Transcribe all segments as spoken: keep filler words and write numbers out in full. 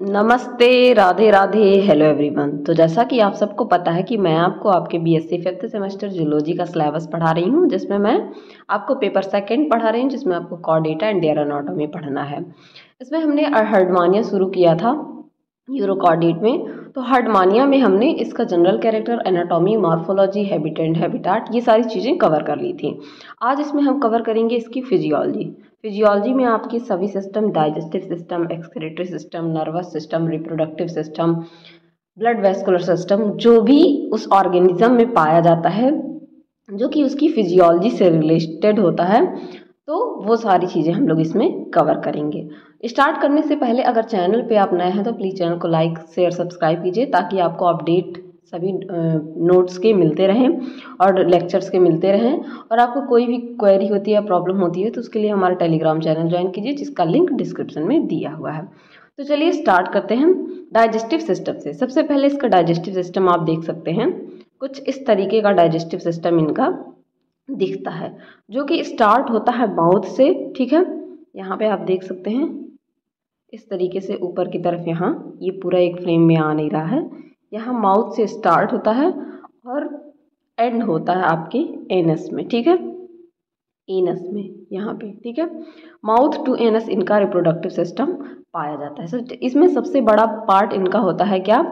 नमस्ते, Radhe Radhe, hello everyone. तो जैसा कि आप सबको पता है कि मैं आपको आपके बीएससी फिफ्थ सेमेस्टर जूलॉजी का सिलेबस पढ़ा रही हूँ, जिसमें मैं आपको पेपर सेकंड पढ़ा रही हूँ, जिसमें आपको कॉर्डेटा एंड देयर एनाटॉमी पढ़ना है। इसमें हमने हर्डमानिया शुरू किया था यूरोकॉर्डेट में। तो हर्डमानिया में हमने इसका general character, anatomy, morphology, habit and habitat, ये सारी चीज़ें कवर कर ली थी। आज इसमें हम कवर करेंगे इसकी फिजियोलॉजी। फिजियोलॉजी में आपकी सभी system, digestive system, excretory system, nervous system, reproductive system, blood vascular system, जो भी उस ऑर्गेनिज्म में पाया जाता है जो कि उसकी फिजियोलॉजी से रिलेटेड होता है, तो वो सारी चीज़ें हम लोग इसमें कवर करेंगे। स्टार्ट करने से पहले अगर चैनल पे आप नए हैं तो प्लीज़ चैनल को लाइक शेयर सब्सक्राइब कीजिए, ताकि आपको अपडेट सभी नोट्स के मिलते रहें और लेक्चर्स के मिलते रहें। और आपको कोई भी क्वेरी होती है, प्रॉब्लम होती है, तो उसके लिए हमारा टेलीग्राम चैनल ज्वाइन कीजिए, जिसका लिंक डिस्क्रिप्शन में दिया हुआ है। तो चलिए स्टार्ट करते हैं डाइजेस्टिव सिस्टम से। सबसे पहले इसका डाइजेस्टिव सिस्टम आप देख सकते हैं, कुछ इस तरीके का डाइजेस्टिव सिस्टम इनका दिखता है, जो कि स्टार्ट होता है माउथ से। ठीक है, यहाँ पे आप देख सकते हैं इस तरीके से ऊपर की तरफ, यहाँ ये पूरा एक फ्रेम में आ नहीं रहा है, यहाँ माउथ से स्टार्ट होता है और एंड होता है आपके एनस में। ठीक है, एनस में यहाँ पे। ठीक है, माउथ टू एनस इनका रिप्रोडक्टिव सिस्टम पाया जाता है। so, इसमें सबसे बड़ा पार्ट इनका होता है क्या,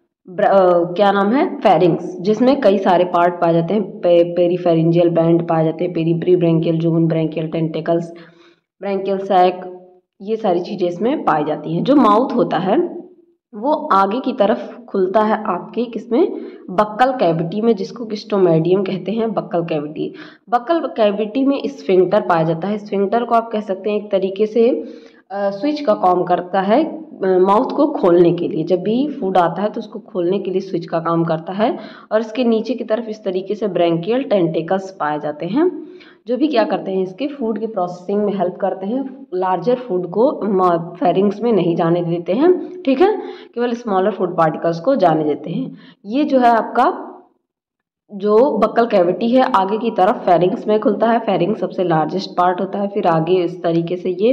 Uh, क्या नाम है, फेरिंग्स, जिसमें कई सारे पार्ट पाए जाते हैं। पे, पेरीफेरिंजियल बैंड पाए जाते हैं, peri pre branchial zone, branchial tentacles, branchial sac, ये सारी चीज़ें इसमें पाई जाती हैं। जो माउथ होता है वो आगे की तरफ खुलता है आपके किसमें, बक्कल कैविटी में, जिसको स्टोमेडियम कहते हैं। बक्कल कैविटी, बक्कल कैविटी में स्फिंक्टर पाया जाता है। स्फिंक्टर को आप कह सकते हैं एक तरीके से स्विच का काम करता है माउथ को खोलने के लिए। जब भी फूड आता है तो उसको खोलने के लिए स्विच का काम करता है। और इसके नीचे की तरफ इस तरीके से ब्रेंकियल टेंटिकल्स पाए जाते हैं, जो भी क्या करते हैं, इसके फूड की प्रोसेसिंग में हेल्प करते हैं। लार्जर फूड को फेरिंग्स में नहीं जाने देते हैं, ठीक है, केवल स्मॉलर फूड पार्टिकल्स को जाने देते हैं। ये जो है आपका जो बक्कल कैविटी है, आगे की तरफ फेरिंग्स में खुलता है। फेरिंग्स सबसे लार्जेस्ट पार्ट होता है। फिर आगे इस तरीके से ये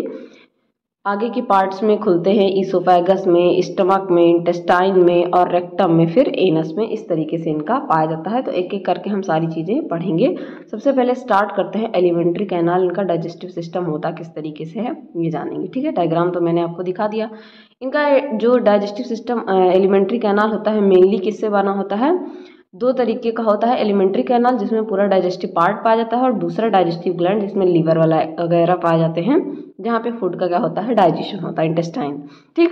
आगे के पार्ट्स में खुलते हैं, ईसोफेगस में, स्टमक में, इंटेस्टाइन में और रेक्टम में, फिर एनस में। इस तरीके से इनका पाया जाता है। तो एक एक करके हम सारी चीज़ें पढ़ेंगे। सबसे पहले स्टार्ट करते हैं एलिमेंट्री कैनाल, इनका डाइजेस्टिव सिस्टम होता किस तरीके से है ये जानेंगे। ठीक है, डायग्राम तो मैंने आपको दिखा दिया। इनका जो डाइजेस्टिव सिस्टम एलिमेंट्री कैनाल होता है, मेनली किससे बना होता है, दो तरीके का होता है। एलिमेंट्री कैनाल जिसमें पूरा डाइजेस्टिव पार्ट पाया जाता है, और दूसरा डाइजेस्टिव ग्लैंड जिसमें लीवर वाला वगैरह पाए जाते हैं, जहाँ पे फूड का क्या होता है, डाइजेशन होता है, इंटेस्टाइन। ठीक,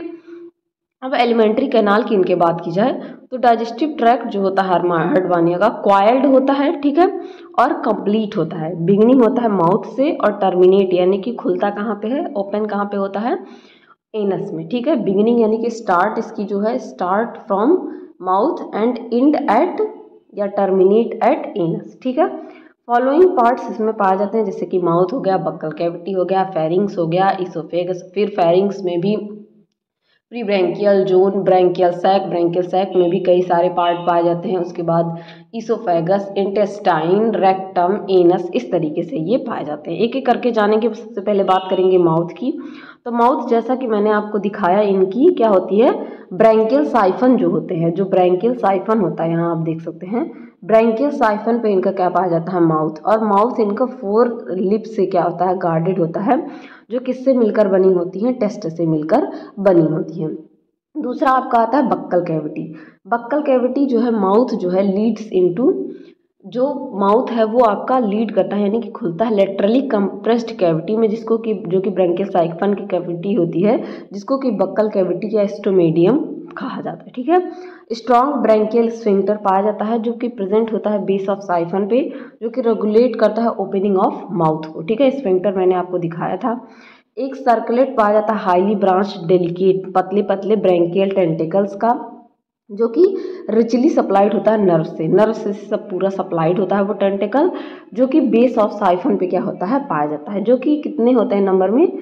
अब एलिमेंट्री कैनाल की इनके बात की जाए तो डाइजेस्टिव ट्रैक्ट जो होता है हर्डमानिया का, क्वाइल्ड होता है। ठीक है, और कंप्लीट होता है। बिगनिंग होता है माउथ से और टर्मिनेट यानी कि खुलता कहाँ पे है, ओपन कहाँ पे होता है, एनस में। ठीक है, बिगिनिंग यानी कि स्टार्ट इसकी जो है, start from mouth and end at या टर्मिनेट एट एनस। ठीक है, फॉलोइंग पार्ट्स इसमें पाए जाते हैं, जैसे कि माउथ हो गया, बक्कल कैविटी हो गया, फेरिंग्स हो गया, इसोफेगस। फिर फेरिंग्स में भी pre branchial zone, branchial sac, branchial sac में भी कई सारे पार्ट पाए जाते हैं। उसके बाद इसोफेगस, इंटेस्टाइन, रेक्टम, एनस, इस तरीके से ये पाए जाते हैं। एक एक करके जानेंगे। सबसे पहले बात करेंगे माउथ की। तो माउथ जैसा कि मैंने आपको दिखाया, इनकी क्या होती है, ब्रेंकियल साइफन जो होते हैं, जो ब्रेंकियल साइफन होता है, यहाँ आप देख सकते हैं ब्रेंकियल साइफन पे इनका क्या पाया जाता है, माउथ। और माउथ इनका फोर लिप से क्या होता है, गार्डेड होता है, जो किससे मिलकर बनी होती हैं, टेस्ट से मिलकर बनी होती हैं। दूसरा आपका आता है बक्कल कैविटी। बक्कल कैविटी जो है, माउथ जो है लीड्स इनटू, जो माउथ है वो आपका लीड करता है यानी कि खुलता है लेटरली कंप्रेस्ड कैविटी में, जिसको कि जो कि ब्रेंकियल साइफन की कैविटी होती है, जिसको कि बक्कल कैविटी या स्टोमेडियम कहा जाता है। ठीक है, स्ट्रॉन्ग ब्रेंकियल स्फिंक्टर पाया जाता है, जो कि प्रेजेंट होता है बेस ऑफ साइफन पे, जो कि रेगुलेट करता है ओपनिंग ऑफ माउथ को। ठीक है, स्फिंक्टर मैंने आपको दिखाया था। एक सर्कुलेट पाया जाता है, हाईली ब्रांच डेलिकेट, पतले पतले ब्रेंकियल टेंटिकल्स का, जो कि रिचली सप्लाइड होता है नर्व से। नर्व से सब पूरा सप्लाइड होता है वो टेंटिकल, जो कि बेस ऑफ साइफन पे क्या होता है, पाया जाता है, जो कि कितने होते हैं नंबर में,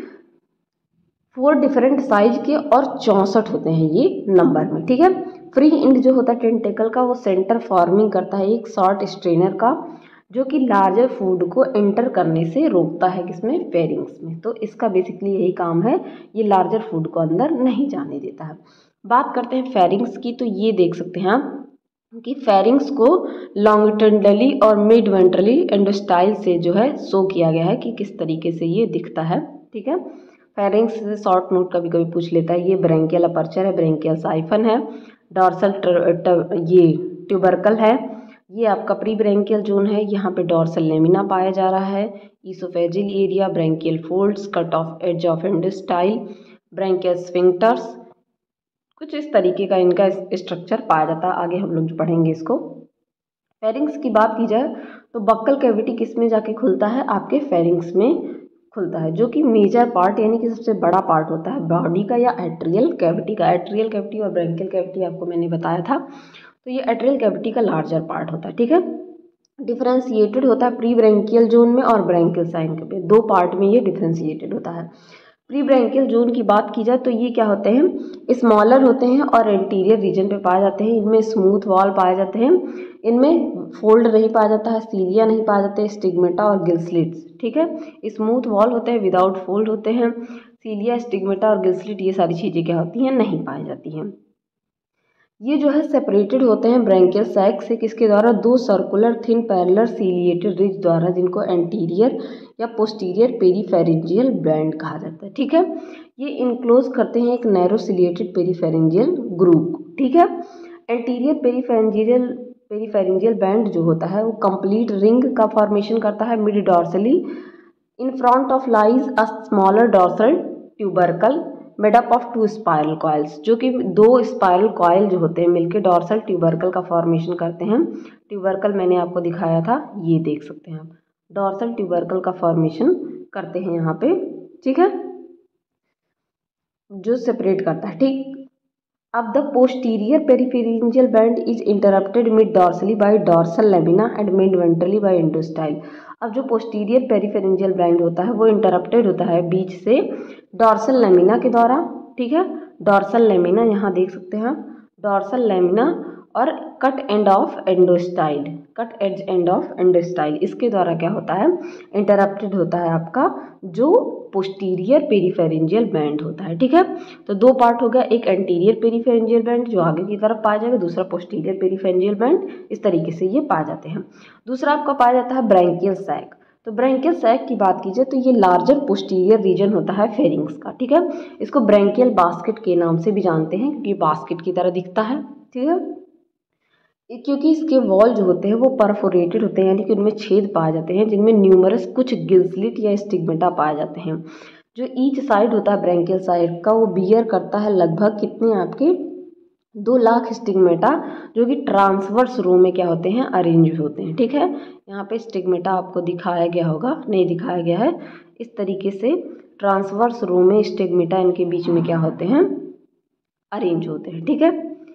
फोर डिफरेंट साइज के और चौंसठ होते हैं ये नंबर में। ठीक है, फ्री इंड जो होता है टेंटिकल का, वो सेंटर फॉर्मिंग करता है एक शॉर्ट स्ट्रेनर का, जो कि लार्जर फूड को एंटर करने से रोकता है, किसमें, फेरिंग्स में। तो इसका बेसिकली यही काम है, ये लार्जर फूड को अंदर नहीं जाने देता है। बात करते हैं फेरिंग्स की, तो ये देख सकते हैं आप कि फेरिंग्स को लॉन्गिट्यूडनली और मिड वेंट्रली एंडोस्टाइल से जो है शो किया गया है कि किस तरीके से ये दिखता है। ठीक है, फेरिंग्स से शॉर्ट नोट कभी कभी पूछ लेता है। ये ब्रेंकियल अपर्चर है, ब्रेंकियल साइफन है, डॉर्सल ये ट्यूबरकल है, ये आपका प्री ब्रेंकियल जोन है, यहाँ पे डॉर्सल लेमिना पाया जा रहा है, oesophageal area, branchial folds, cut off edge of endostyle, branchial sphincters, कुछ इस तरीके का इनका स्ट्रक्चर पाया जाता है। आगे हम लोग पढ़ेंगे इसको। फेरिंग्स की बात की जाए तो बक्कल कैविटी किस में जाके खुलता है, आपके फेरिंग्स में खुलता है, जो कि मेजर पार्ट यानी कि सबसे बड़ा पार्ट होता है बॉडी का या एट्रियल कैविटी का। एट्रियल कैविटी और ब्रेंकियल कैविटी आपको मैंने बताया था, तो ये एट्रियल कैविटी का लार्जर पार्ट होता है। ठीक है, डिफ्रेंशिएटेड होता है प्री ब्रेंकियल जोन में और ब्रेंकियल साइन में, दो पार्ट में ये डिफ्रेंशिएटेड होता है। प्री ब्रेंकियल जोन की बात की जाए तो ये क्या होते हैं, स्मॉलर होते हैं और एंटीरियर रीजन पे पाए जाते हैं। इनमें स्मूथ वॉल पाए जाते हैं, इनमें फोल्ड नहीं पाया जाता है, सीलिया नहीं पाए जाते, स्टिग्मेटा और गिल स्लिट्स। ठीक है, स्मूथ वॉल होते हैं, विदाउट फोल्ड होते हैं, सीलिया, स्टिग्मेटा और गिल स्लिट ये सारी चीज़ें क्या होती हैं, नहीं पाई जाती हैं। ये जो है सेपरेटेड होते हैं ब्रेंकियल सैक से, किसके द्वारा, दो circular thin parallel ciliated ridge द्वारा, जिनको एंटीरियर या पोस्टीरियर पेरीफेरेंजियल बैंड कहा जाता है। ठीक है, ये इनक्लोज करते हैं एक नैरो सीलिएटेड पेरीफेरेंजियल ग्रुप। ठीक है, एंटीरियर पेरीफेरेंजियल पेरीफेरेंजियल बैंड जो होता है वो कंप्लीट रिंग का फॉर्मेशन करता है mid dorsally. In front of lies a smaller dorsal tubercle made up of two spiral coils, जो कि दो स्पाइरल कॉइल जो होते हैं मिलकर डॉर्सल ट्यूबरकल का फॉर्मेशन करते हैं। ट्यूबरकल मैंने आपको दिखाया था, ये देख सकते हैं आप, डॉर्सल ट्यूबरकल का फॉर्मेशन करते हैं यहाँ पे। ठीक है, जो सेपरेट करता है। ठीक, अब the posterior peripharyngeal band is interrupted mid dorsally by dorsal lamina and mid ventrally by endostyle. अब जो पोस्टीरियर पेरीफेरेंजियल बैंड होता है वो इंटरप्टेड होता है बीच से डॉर्सल लेमिना के द्वारा। ठीक है, डॉर्सल लेमिना यहाँ देख सकते हैं आप, डॉर्सल लेमिना और cut end of endostyle, cut edge end of endostyle, इसके द्वारा क्या होता है, इंटरप्टेड होता है आपका जो पोस्टीरियर पेरीफेरेंजियल बैंड होता है। ठीक है, तो दो पार्ट हो गया, एक एंटीरियर पेरीफेरेंजियल बैंड जो आगे की तरफ पाया जाएगा, दूसरा पोस्टीरियर पेरीफेरेंजियल बैंड, इस तरीके से ये पाए जाते हैं। दूसरा आपका पाया जाता है ब्रेंकियल सैक। तो ब्रेंकियल सैक की बात कीजिए तो ये लार्जर पोस्टीरियर रीजन होता है फेरिंग्स का। ठीक है, इसको ब्रेंकियल बास्केट के नाम से भी जानते हैं क्योंकि बास्केट की तरह दिखता है। ठीक है, क्योंकि इसके वॉल जो होते हैं वो परफोरेटेड होते हैं, यानी कि उनमें छेद पाए जाते हैं जिनमें न्यूमरस कुछ गिल्सलिट या स्टिग्मेटा पाए जाते हैं। जो ईच साइड होता है ब्रेंकियल साइड का वो बियर करता है लगभग कितने, आपके दो लाख स्टिग्मेटा, जो कि ट्रांसवर्स रो में क्या होते हैं, अरेंज होते हैं। ठीक है, यहाँ पे स्टिग्मेटा आपको दिखाया गया होगा, नहीं दिखाया गया है, इस तरीके से ट्रांसवर्स रो में स्टिग्मेटा इनके बीच में क्या होते हैं, अरेंज होते हैं। ठीक है,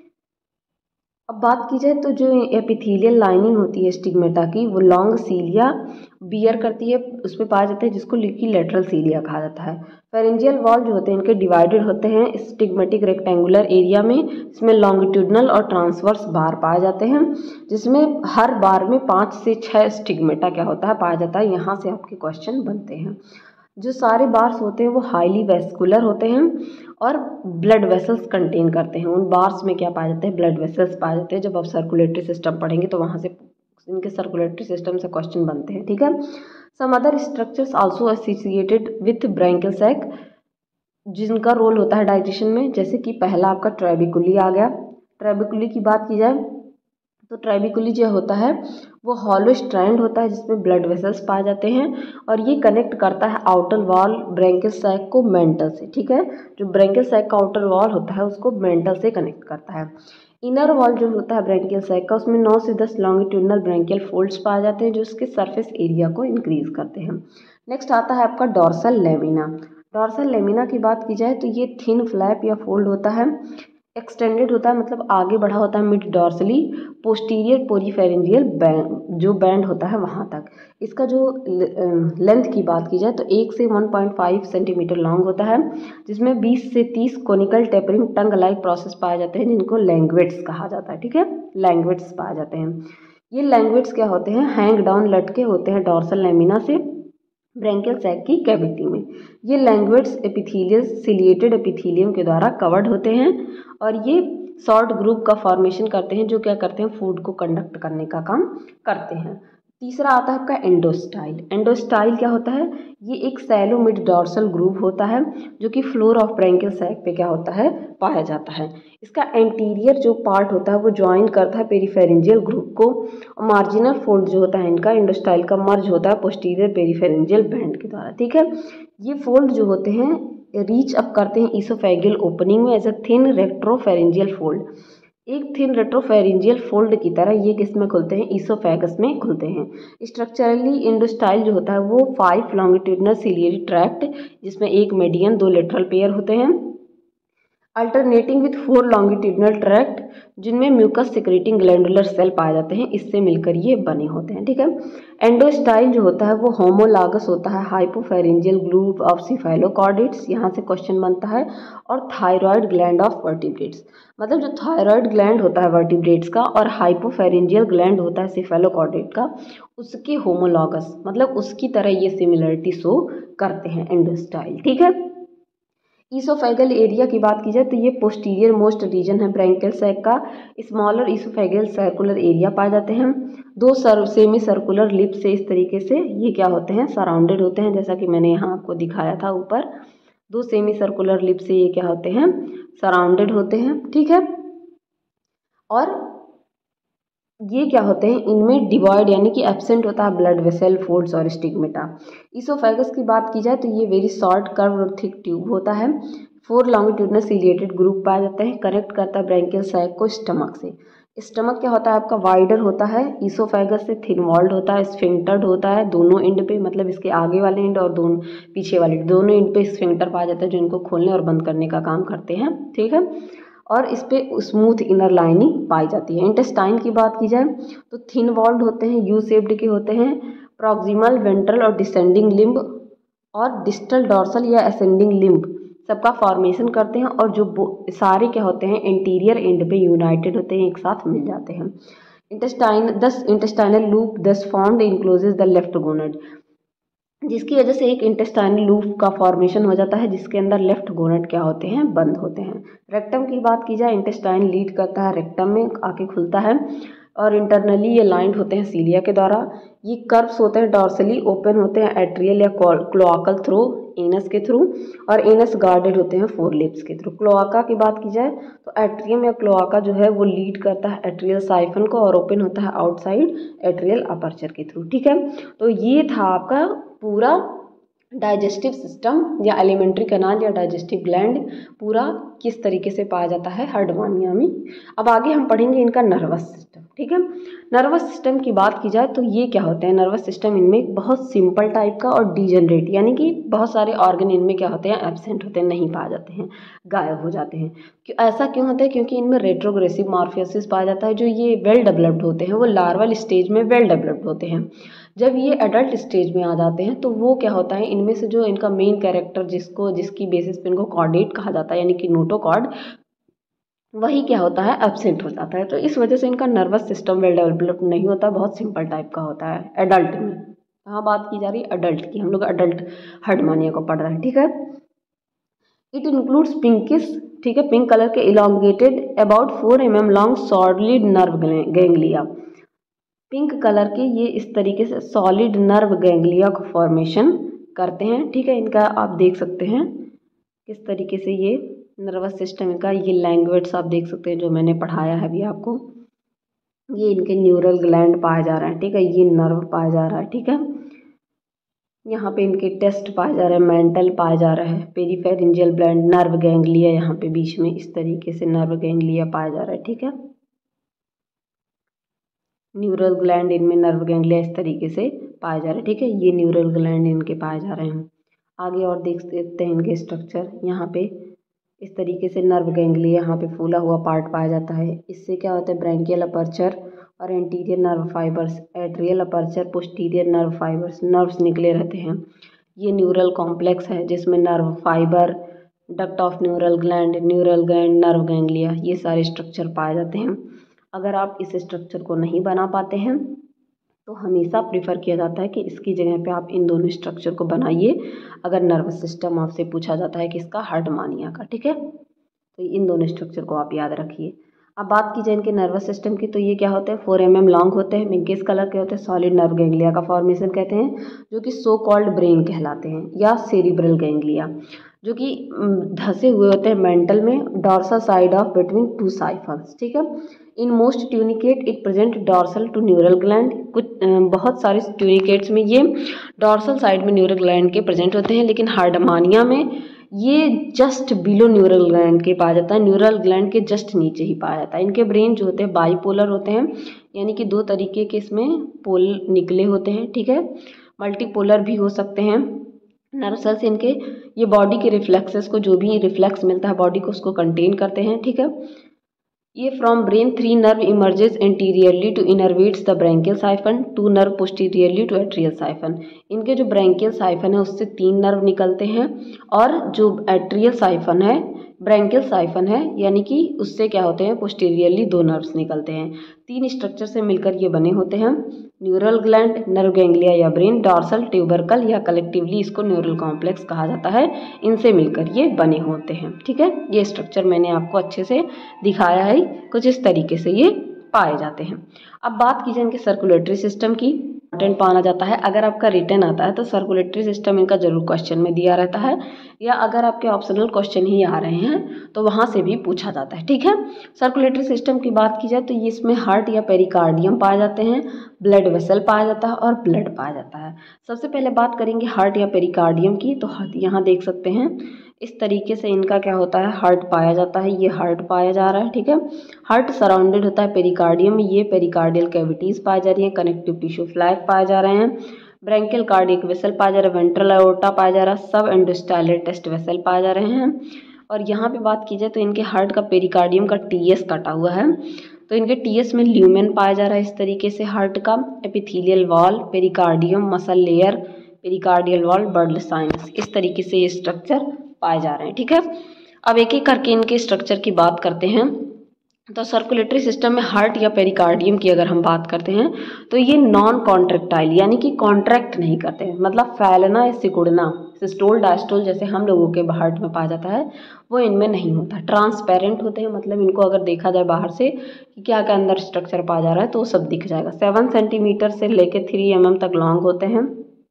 अब बात की जाए तो जो एपिथेलियल लाइनिंग होती है स्टिग्मेटा की वो लॉन्ग सीलिया बियर करती है, उसमें पाया जाता है जिसको लिकी लेटरल सीलिया कहा जाता है। फेरेंजियल वॉल जो होते हैं इनके डिवाइडेड होते हैं स्टिग्मेटिक रेक्टेंगुलर एरिया में, इसमें लॉन्गिट्यूडनल और ट्रांसवर्स बार पाए जाते हैं, जिसमें हर बार में पाँच से छः स्टिग्मेटा क्या होता है, पाया जाता है। यहाँ से आपके क्वेश्चन बनते हैं। जो सारे बार्स होते हैं वो हाईली वेस्कुलर होते हैं और ब्लड वेसल्स कंटेन करते हैं। उन बार्स में क्या पाए जाते हैं, ब्लड वेसल्स पाए जाते हैं। जब आप सर्कुलेटरी सिस्टम पढ़ेंगे तो वहाँ से इनके सर्कुलेटरी सिस्टम से क्वेश्चन बनते हैं। ठीक है, some other structures also associated with branchial sac जिनका रोल होता है डाइजेशन में, जैसे कि पहला आपका ट्रेबिकुली आ गया। ट्रेबिकुली की बात की जाए तो ट्रेबिकुली जो होता है वो हॉलो स्ट्रैंड होता है जिसमें ब्लड वेसल्स पाए जाते हैं और ये कनेक्ट करता है आउटर वॉल ब्रेंकियल सैक को मेंटल से। ठीक है, जो ब्रेंकियल सैक का आउटर वॉल होता है उसको मेंटल से कनेक्ट करता है। इनर वॉल जो होता है ब्रेंकियल सैक का उसमें नौ से दस लॉन्गिट्यूडनल ब्रेंकियल फोल्ड्स पाए जाते हैं जो उसके सरफेस एरिया को इंक्रीज करते हैं। नेक्स्ट आता है आपका डॉर्सल लेमिना। डॉर्सल लेमिना की बात की जाए तो ये थिन फ्लैप या फोल्ड होता है, एक्सटेंडेड होता है मतलब आगे बढ़ा होता है mid dorsally posterior peripharyngeal band जो बैंड होता है वहाँ तक। इसका जो लेंथ की बात की जाए तो एक से one point five centimetre long होता है, जिसमें बीस से तीस conical tapering tongue like process पाए जाते हैं जिनको लैंग्वेट्स कहा जाता है। ठीक है, लैंग्वेट्स पाए जाते हैं। ये लैंग्वेट्स क्या होते हैं, हैंग डाउन लटके होते हैं डॉर्सल लैमिना से ब्रैंकियल सैक की कैविटी में। ये लैंग्वेट्स एपिथेलियल सिलिएटेड एपिथेलियम के द्वारा कवर्ड होते हैं और ये शॉर्ट ग्रुप का फॉर्मेशन करते हैं जो क्या करते हैं, फूड को कंडक्ट करने का काम करते हैं। तीसरा आता है आपका एंडोस्टाइल। एंडोस्टाइल क्या होता है, ये एक सैलो मिड डॉर्सल ग्रुप होता है जो कि फ्लोर ऑफ ब्रैंकियल सैक पे क्या होता है, पाया जाता है। इसका एंटीरियर जो पार्ट होता है वो ज्वाइन करता है पेरीफेरेंजियल ग्रुप को, और मार्जिनल फोल्ड जो होता है इनका एंडोस्टाइल का मर्ज होता है पोस्टीरियर पेरीफेरेंजियल बैंड के द्वारा। ठीक है, ये फोल्ड जो होते हैं रीच अप करते हैं ईसोफेगियल ओपनिंग में as a thin retropharyngeal fold. एक थिन रेट्रोफेरेंजियल फोल्ड की तरह ये किस में खुलते हैं, ईसोफेगस में खुलते हैं। स्ट्रक्चरली एंडोस्टाइल जो होता है वो फाइव लॉन्गिट्यूडनल सिलियरी ट्रैक्ट जिसमें एक मीडियन दो लेटरल पेयर होते हैं, alternating with four longitudinal tract जिनमें म्यूकस सिक्रेटिंग ग्लैंडुलर सेल पाए जाते हैं, इससे मिलकर ये बने होते हैं। ठीक है, एंडोस्टाइल जो होता है वो होमोलागस होता है हाइपोफेरेंजियल ग्रुप ऑफ सिफेलोकॉर्डेट्स, यहाँ से क्वेश्चन बनता है, और थायराइड ग्लैंड ऑफ वर्टिब्रेट्स। मतलब जो थायराइड ग्लैंड होता है वर्टिब्रेट्स का और हाइपोफेरेंजियल ग्लैंड होता है सिफेलोकॉर्डेट का, उसके होमोलॉगस मतलब उसकी तरह ये सिमिलरिटी शो करते हैं एंडोस्टाइल। ठीक है, ईसोफेगल एरिया की बात की जाए तो ये पोस्टीरियर मोस्ट रीजन है ब्रैंकियल सैक का। स्मॉलर ईसोफेगल सर्कुलर एरिया पाए जाते हैं, दो सर सेमी सर्कुलर लिप से इस तरीके से ये क्या होते हैं, सराउंडेड होते हैं, जैसा कि मैंने यहाँ आपको दिखाया था ऊपर, दो सेमी सर्कुलर लिप से ये क्या होते हैं, सराउंडेड होते हैं। ठीक है, और ये क्या होते हैं, इनमें डिवॉइड यानी कि एब्सेंट होता है ब्लड वेसल फोल्ड्स और स्टिग्मेटा। ईसोफेगस की बात की जाए तो ये वेरी शॉर्ट कर्व और थिक ट्यूब होता है, फोर लॉन्गिट्यूडनल सिलिएटेड ग्रुप पाए जाते हैं, कनेक्ट करता है ब्रैंकियल सैक को स्टमक से। स्टमक क्या होता है आपका, वाइडर होता है, ईसोफेगस से थिन वॉल्ड होता है, स्फिंक्टर्ड होता है दोनों एंड पे, मतलब इसके आगे वाले एंड और दोनों पीछे वाले दोनों एंड पे स्फिंक्टर पाया जाता है जो इनको खोलने और बंद करने का काम करते हैं। ठीक है, और इस पे स्मूथ इनर लाइनिंग पाई जाती है। इंटेस्टाइन की बात की जाए तो थिन वॉल्ड होते हैं, यू शेप्ड के होते हैं, प्रॉक्सिमल वेंट्रल और डिसेंडिंग लिम्ब और डिस्टल डॉर्सल या असेंडिंग लिम्ब सबका फॉर्मेशन करते हैं, और जो सारे क्या होते हैं इंटीरियर एंड पे यूनाइटेड होते हैं, एक साथ मिल जाते हैं। Intestine thus intestinal loop thus formed encloses the left gonad, जिसकी वजह से एक इंटेस्टाइनल लूप का फॉर्मेशन हो जाता है जिसके अंदर लेफ्ट गोनेड क्या होते हैं, बंद होते हैं। रेक्टम की बात की जाए, इंटेस्टाइन लीड करता है रेक्टम में आके खुलता है, और इंटरनली ये लाइंड होते हैं सीलिया के द्वारा। ये कर्व्स होते हैं डॉर्सली ओपन होते हैं एट्रियल या क्लोआकल थ्रू एनस के थ्रू, और एनस गार्डेड होते हैं फोर लिप्स के थ्रू। क्लोआका की बात की जाए तो एट्रियम या क्लोआका जो है वो लीड करता है एट्रियल साइफन को और ओपन होता है आउटसाइड एट्रियल अपर्चर के थ्रू। ठीक है, तो ये था आपका पूरा डाइजेस्टिव सिस्टम या एलिमेंट्री कैनाल या डाइजेस्टिव ग्लैंड पूरा किस तरीके से पाया जाता है हर्डवानिया में। अब आगे हम पढ़ेंगे इनका नर्वस सिस्टम। ठीक है, नर्वस सिस्टम की बात की जाए तो ये क्या होते हैं, नर्वस सिस्टम इनमें बहुत सिंपल टाइप का और डीजनरेट यानी कि बहुत सारे ऑर्गन इनमें क्या होते हैं, एब्सेंट होते हैं, नहीं पाए जाते हैं, गायब हो जाते हैं। क्यों ऐसा क्यों होता है, क्योंकि इनमें रेट्रोग्रेसिव मॉर्फोसिस पाया जाता है। जो ये वेल डेवलप्ड होते हैं वो लार्वल स्टेज में वेल डेवलप्ड होते हैं, जब ये एडल्ट स्टेज में आ जाते हैं तो वो क्या होता है, इनमें से जो इनका मेन कैरेक्टर जिसको जिसकी बेसिस पे इनको कॉर्डेट कहा जाता है यानी कि नोटोकॉर्ड, वही क्या होता है, एब्सेंट हो जाता है। तो इस वजह से इनका नर्वस सिस्टम वेल डेवलप्ड नहीं होता, बहुत सिंपल टाइप का होता है एडल्ट में। कहाँ बात की जा रही है, एडल्ट की, हम लोग एडल्ट हर्डमानिया को पढ़ रहे हैं। ठीक है, इट इंक्लूड्स पिंकिश, ठीक है, पिंक कलर के elongated about four m m long solid nerve ganglia, pink colour के ये इस तरीके से सॉलिड नर्व गैंग्लिया को फॉर्मेशन करते हैं। ठीक है, इनका आप देख सकते हैं किस तरीके से ये नर्वस सिस्टम का, ये लैंग्वेज आप देख सकते हैं जो मैंने पढ़ाया है अभी आपको, ये इनके न्यूरल ग्लैंड पाया जा रहा है। ठीक है, ये नर्व पाया जा रहा है। ठीक है, यहाँ पे इनके टेस्ट पाए जा रहे हैं, मेंटल पाया जा रहा है, पेरीफेरेंजियल ग्लैंड, नर्व गैंग्लिया यहाँ पे बीच में इस तरीके से नर्व गैंग्लिया पाया जा रहा है। ठीक है, न्यूरल ग्लैंड इनमें नर्व गैंग्लिया इस तरीके से पाए जा रहे हैं। ठीक है, ये न्यूरल ग्लैंड इनके पाए जा रहे हैं। आगे और देख सकते हैं इनके स्ट्रक्चर, यहाँ पे इस तरीके से नर्व गैंग्लिया यहाँ पे फूला हुआ पार्ट पाया जाता है। इससे क्या होता है, ब्रैंकियल अपर्चर और anterior nerve fibres, atrial aperture, posterior nerve fibres, nerves निकले रहते हैं। ये न्यूरल कॉम्प्लेक्स है जिसमें nerve fibre, duct of neural gland, neural gland, nerve ganglia, ये सारे स्ट्रक्चर पाए जाते हैं। अगर आप इस स्ट्रक्चर को नहीं बना पाते हैं तो हमेशा प्रेफर किया जाता है कि इसकी जगह पे आप इन दोनों स्ट्रक्चर को बनाइए अगर नर्वस सिस्टम आपसे पूछा जाता है कि इसका, हार्टमानिया का। ठीक है, तो इन दोनों स्ट्रक्चर को आप याद रखिए। अब बात की जाए इनके नर्वस सिस्टम की, तो ये क्या होते हैं, फोर एम एम लॉन्ग होते हैं, किस कलर के होते हैं, सॉलिड नर्व गैंग्लिया का फॉर्मेशन कहते हैं, जो कि सो कॉल्ड ब्रेन कहलाते हैं, या सेरिब्रल गैंग्लिया, जो कि धंसे हुए होते हैं मेंटल में, dorsal side of between two siphons. ठीक है, in most tunicate it present dorsal to neural gland, कुछ बहुत सारे ट्यूनिकेट्स में ये डॉर्सल साइड में न्यूरल ग्लैंड के प्रेजेंट होते हैं, लेकिन हार्डमानिया में ये जस्ट बिलो न्यूरल ग्लैंड के पाया जाता है, न्यूरल ग्लैंड के जस्ट नीचे ही पाया जाता है। इनके ब्रेन जो होते हैं बाईपोलर होते हैं, यानी कि दो तरीके के इसमें पोल निकले होते हैं। ठीक है, मल्टीपोलर भी हो सकते हैं। नर्व सेल्स इनके ये बॉडी के रिफ्लेक्सेस को, जो भी रिफ्लेक्स मिलता है बॉडी को, उसको कंटेन करते हैं। ठीक है, ये from brain three nerve emerges anteriorly to innervates the branchial siphon, two nerve posteriorly to atrial siphon. इनके जो ब्रैंकियल साइफन है उससे तीन नर्व निकलते हैं, और जो एट्रियल साइफन है, ब्रैंकियल साइफन है, यानी कि उससे क्या होते हैं, पोस्टीरियरली दो नर्व्स निकलते हैं। तीन स्ट्रक्चर से मिलकर ये बने होते हैं, न्यूरल ग्लैंड, नर्व गैंग्लिया या ब्रेन, डॉर्सल, ट्यूबरकल, या कलेक्टिवली इसको न्यूरल कॉम्प्लेक्स कहा जाता है। इनसे मिलकर ये बने होते हैं। ठीक है, ये स्ट्रक्चर मैंने आपको अच्छे से दिखाया है, कुछ इस तरीके से ये पाए जाते हैं। अब बात कीजिए इनके सर्कुलेटरी सिस्टम की, इंपॉर्टेंट माना जाता है। अगर आपका रिटर्न आता है तो सर्कुलेटरी सिस्टम इनका जरूर क्वेश्चन में दिया रहता है, या अगर आपके ऑप्शनल क्वेश्चन ही आ रहे हैं तो वहाँ से भी पूछा जाता है। ठीक है, सर्कुलेटरी सिस्टम की बात की जाए तो ये इसमें हार्ट या पेरिकार्डियम पाए जाते हैं, ब्लड वेसल पाया जाता है और ब्लड पाया जाता है। सबसे पहले बात करेंगे हार्ट या पेरिकार्डियम की, तो यहाँ देख सकते हैं इस तरीके से इनका क्या होता है, हार्ट पाया जाता है, ये हार्ट पाया जा रहा है। ठीक है, हार्ट सराउंडेड होता है पेरिकार्डियम में, ये पेरिकार्डियल कैविटीज़ पाई जा रही हैं, कनेक्टिव टिश्यू फ्लैग पाए जा रहे हैं, ब्रैंकियल कार्डियक वेसल पाया जा रहा है, वेंट्रल एओर्टा पाया जा रहा है, सब एंडोस्टाइलर टेस्ट वेसल पाए जा रहे हैं। और यहाँ पे बात की जाए तो इनके हार्ट का पेरिकार्डियम का टीएस कटा हुआ है, तो इनके टीएस में ल्यूमेन पाया जा रहा है इस तरीके से हार्ट का, epithelial wall, pericardium, muscle layer, pericardial wall, bird sinus, इस तरीके से ये स्ट्रक्चर पाए जा रहे हैं। ठीक है, अब एक एक करके इनके स्ट्रक्चर की बात करते हैं। तो सर्कुलेटरी सिस्टम में हार्ट या पेरिकार्डियम की अगर हम बात करते हैं तो ये नॉन कॉन्ट्रैक्टाइल, यानी कि कॉन्ट्रैक्ट नहीं करते हैं, मतलब फैलना या सिकुड़ना, सिस्टोल डायस्टोल जैसे हम लोगों के हार्ट में पाया जाता है वो इनमें नहीं होता। ट्रांसपेरेंट होते हैं, मतलब इनको अगर देखा जाए बाहर से कि क्या क्या अंदर स्ट्रक्चर पाया जा रहा है तो वो सब दिख जाएगा। सेवन सेंटीमीटर से लेकर थ्री एम एम तक लॉन्ग होते हैं,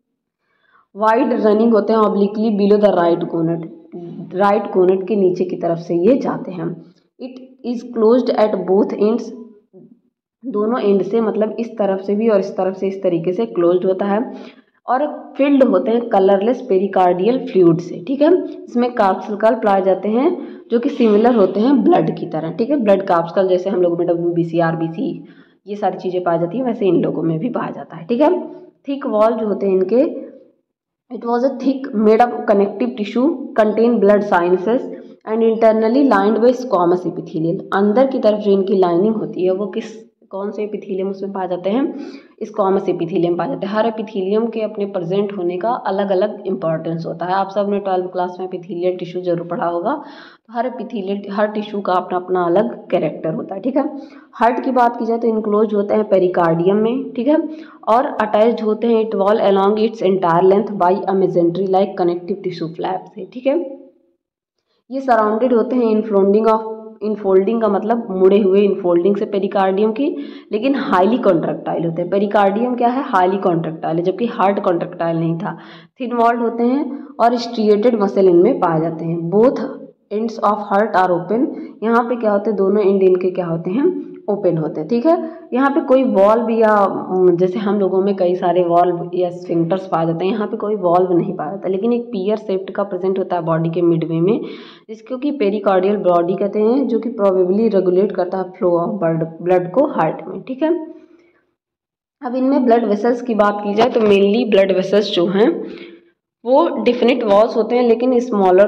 वाइड रनिंग होते हैं, obliquely below the right gonad, right gonad के नीचे की तरफ से ये जाते हैं। It is closed at both ends, दोनों एंड से, मतलब इस तरफ से भी और इस तरफ से, इस तरीके से क्लोज्ड होता है, और फिल्ड होते हैं कलरलेस पेरिकार्डियल फ्लूइड से। ठीक है, इसमें कैप्सूल पाए जाते हैं जो कि सिमिलर होते हैं ब्लड की तरह। ठीक है, ब्लड कैप्सूल जैसे हम लोगों में W B C, R B C, ये सारी चीज़ें पाई जाती हैं, वैसे इन लोगों में भी पाया जाता है। ठीक है, थिक वॉल जो होते हैं इनके, it was a thick made of connective tissue, contain blood sinuses and internally lined by squamous epithelial. अंदर की तरफ जो इनकी लाइनिंग होती है वो किस, कौन से एपिथेलियम उसमें पाए जाते हैं, स्क्वामस एपिथेलियम पाए जाते हैं। हर एपिथेलियम के अपने प्रेजेंट होने का अलग अलग इंपॉर्टेंस होता है। आप सब ने ट्वेल्थ क्लास में एपिथेलियल टिश्यू जरूर पढ़ा होगा, तो हर एपिथेलियल, हर टिश्यू का अपना अपना अलग कैरेक्टर होता है। ठीक है, हार्ट की बात की जाए तो इनक्लोज होते हैं पेरिकार्डियम में। ठीक है, और अटैच्ड होते हैं it wall along its entire length by a mesentery like connective tissue flap से। ठीक है, ये सराउंडेड होते हैं इनफोल्डिंग ऑफ, इनफोल्डिंग का मतलब मुड़े हुए, इनफोल्डिंग से पेरिकार्डियम की, लेकिन हाईली कॉन्ट्रैक्टाइल होते हैं। पेरिकार्डियम क्या है, हाईली कॉन्ट्रैक्टाइल है, जबकि हार्ट कॉन्ट्रैक्टाइल नहीं था। थिन वॉल्ड होते हैं और स्ट्रिएटेड मसल इनमें पाए जाते हैं। Both ends of heart are open, यहाँ पे क्या होते हैं, दोनों एंड इनके क्या होते हैं, ओपन होते हैं। ठीक है, यहाँ पे कोई वॉल्व या जैसे हम लोगों में कई सारे वॉल्व या स्फिंक्टर्स पाए जाते हैं, यहाँ पे कोई वॉल्व नहीं पाया जाता, लेकिन एक पियर शेप्ड का प्रेजेंट होता है बॉडी के मिडवे में, जिसको कि पेरिकार्डियल बॉडी कहते हैं, जो कि प्रोबेबली रेगुलेट करता है फ्लो ऑफ ब्लड को हार्ट में। ठीक है, अब इनमें ब्लड वेसल्स की बात की जाए तो मेनली ब्लड वेसल्स जो हैं वो डिफिनिट वॉल्स होते हैं लेकिन smaller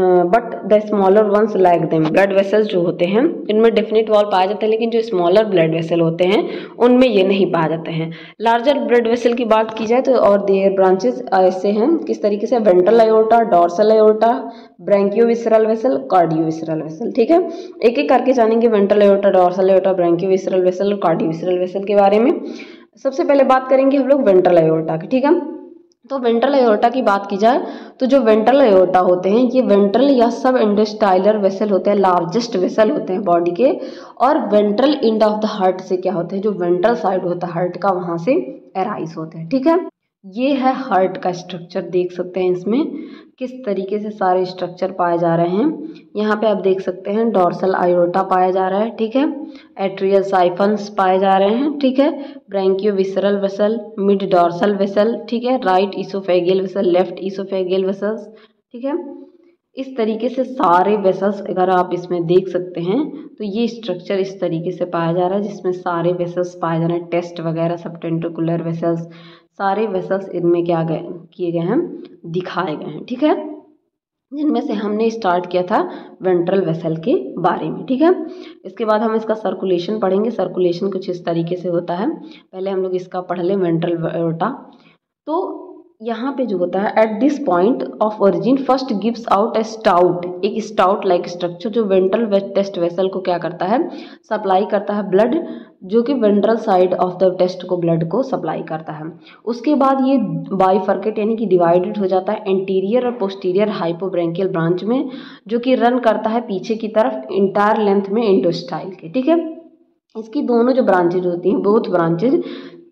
but the smaller ones like them. Blood vessels जो होते हैं इनमें डिफिनिट वॉल पाए जाते हैं, लेकिन जो स्मॉलर ब्लड वेसल होते हैं उनमें ये नहीं पाए जाते हैं। लार्जर ब्लड वेसल की बात की जाए तो और देयर ब्रांचेस ऐसे हैं किस तरीके से, ventral aorta, dorsal aorta, branchiovisceral vessel, cardiovisceral vessel. ठीक है, एक एक करके जानेंगे ventral aorta, dorsal aorta, branchiovisceral vessel और कार्डियोविसरल वेसल के बारे में। सबसे पहले बात करेंगे हम लोग वेंट्रल अयोर्टा की। ठीक है, तो वेंट्रल अयोर्टा की बात की जाए तो जो वेंट्रल अयोर्टा होते हैं ये वेंट्रल या सब इंडस्टाइलर वेसल होते हैं, लार्जेस्ट वेसल होते हैं बॉडी के, और ventral end of the heart से क्या होते हैं, जो वेंट्रल साइड होता है हार्ट का वहां से एराइज होते हैं। ठीक है, ये है हार्ट का स्ट्रक्चर, देख सकते हैं इसमें किस तरीके से सारे स्ट्रक्चर पाए जा रहे हैं। यहाँ पे आप देख सकते हैं डॉर्सल आयोर्टा पाया जा रहा है। ठीक है, एट्रियल साइफन्स पाए जा रहे हैं। ठीक है, branchiovisceral vessel, mid dorsal vessel, ठीक है, right oesophageal vessel, left oesophageal vessels. ठीक है, इस तरीके से सारे वेसल्स अगर आप इसमें देख सकते हैं तो ये स्ट्रक्चर इस तरीके से पाया जा रहा है जिसमें सारे वेसल्स पाए जा रहे हैं, टेस्ट वगैरह सब टेंट्रिकुलर वेसल्स, सारे वेसल्स इनमें क्या गए किए गए हैं, दिखाए गए हैं। ठीक है, जिनमें से हमने स्टार्ट किया था वेंट्रल वेसल के बारे में। ठीक है, इसके बाद हम इसका सर्कुलेशन पढ़ेंगे। सर्कुलेशन कुछ इस तरीके से होता है, पहले हम लोग इसका पढ़ लें वेंट्रल अयोर्टा। तो यहाँ पे जो होता है at this point of origin first gives out a stout, एक स्टाउट लाइक स्ट्रक्चर जो वेंट्रल टेस्ट वेसल को क्या करता है, सप्लाई करता है ब्लड, जो कि ventral side of the test को ब्लड को सप्लाई करता है। उसके बाद ये बाइफर्केट यानी कि डिवाइडेड हो जाता है एंटीरियर और पोस्टीरियर हाइपोब्रैंकियल ब्रांच में, जो कि रन करता है पीछे की तरफ इंटायर लेंथ में इंडोस्टाइल के। ठीक है, इसकी दोनों जो ब्रांचेज होती हैं, बोथ ब्रांचेज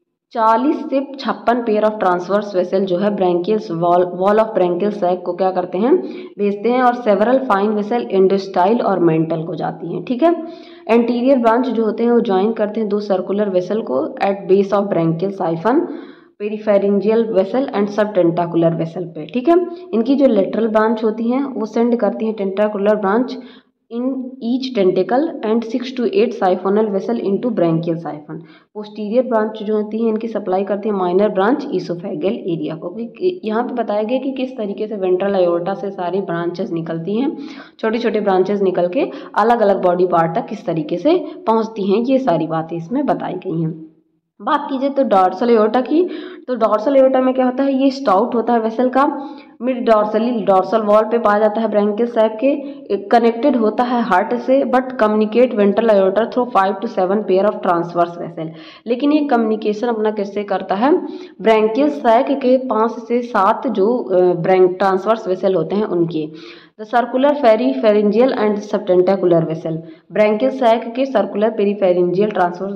चालीस से छप्पन पेयर ऑफ ट्रांसवर्स वेसल जो है branchials wall wall of branchial sac को क्या करते हैं, भेजते हैं, और सेवरल फाइन वेसल इंडोस्टाइल और मेंटल को जाती हैं। ठीक है, एंटीरियर ब्रांच जो होते हैं वो ज्वाइन करते हैं दो सर्कुलर वेसल को at base of branchial siphon, peripharyngeal vessel and subtentacular vessel पे। ठीक है, इनकी जो लेटरल ब्रांच होती हैं वो सेंड करती हैं tentacular branch in each tentacle and six to eight siphonal vessel into branchial siphon. Posterior branch जो होती है इनकी सप्लाई करती है माइनर ब्रांच इसोफेगल एरिया को। यहाँ पे बताया गया कि किस तरीके से वेंट्रल अयोर्टा से सारी ब्रांचेस निकलती हैं, छोटी छोटी ब्रांचेस निकल के अलग अलग बॉडी पार्ट तक किस तरीके से पहुँचती हैं, ये सारी बातें इसमें बताई गई हैं। बात कीजिए तो डॉर्सल एयोर्टा की, तो डॉर्सल एयोर्टा में क्या होता है, ये स्टाउट होता है वेसल का, मिड डॉर्सली डॉर्सल वॉल पे पाया जाता है ब्रैंकियल सैक के, कनेक्टेड होता है हार्ट से, but communicate ventral aorta through five to seven pair of transverse vessel. लेकिन ये कम्युनिकेशन अपना कैसे करता है, ब्रैंकियल सैक के पाँच से सात जो ब्रैंक ट्रांसवर्स वेसल होते हैं उनके, the circular peripharyngeal and subtentacular vessel, branchial sac के circular peripharyngeal transverse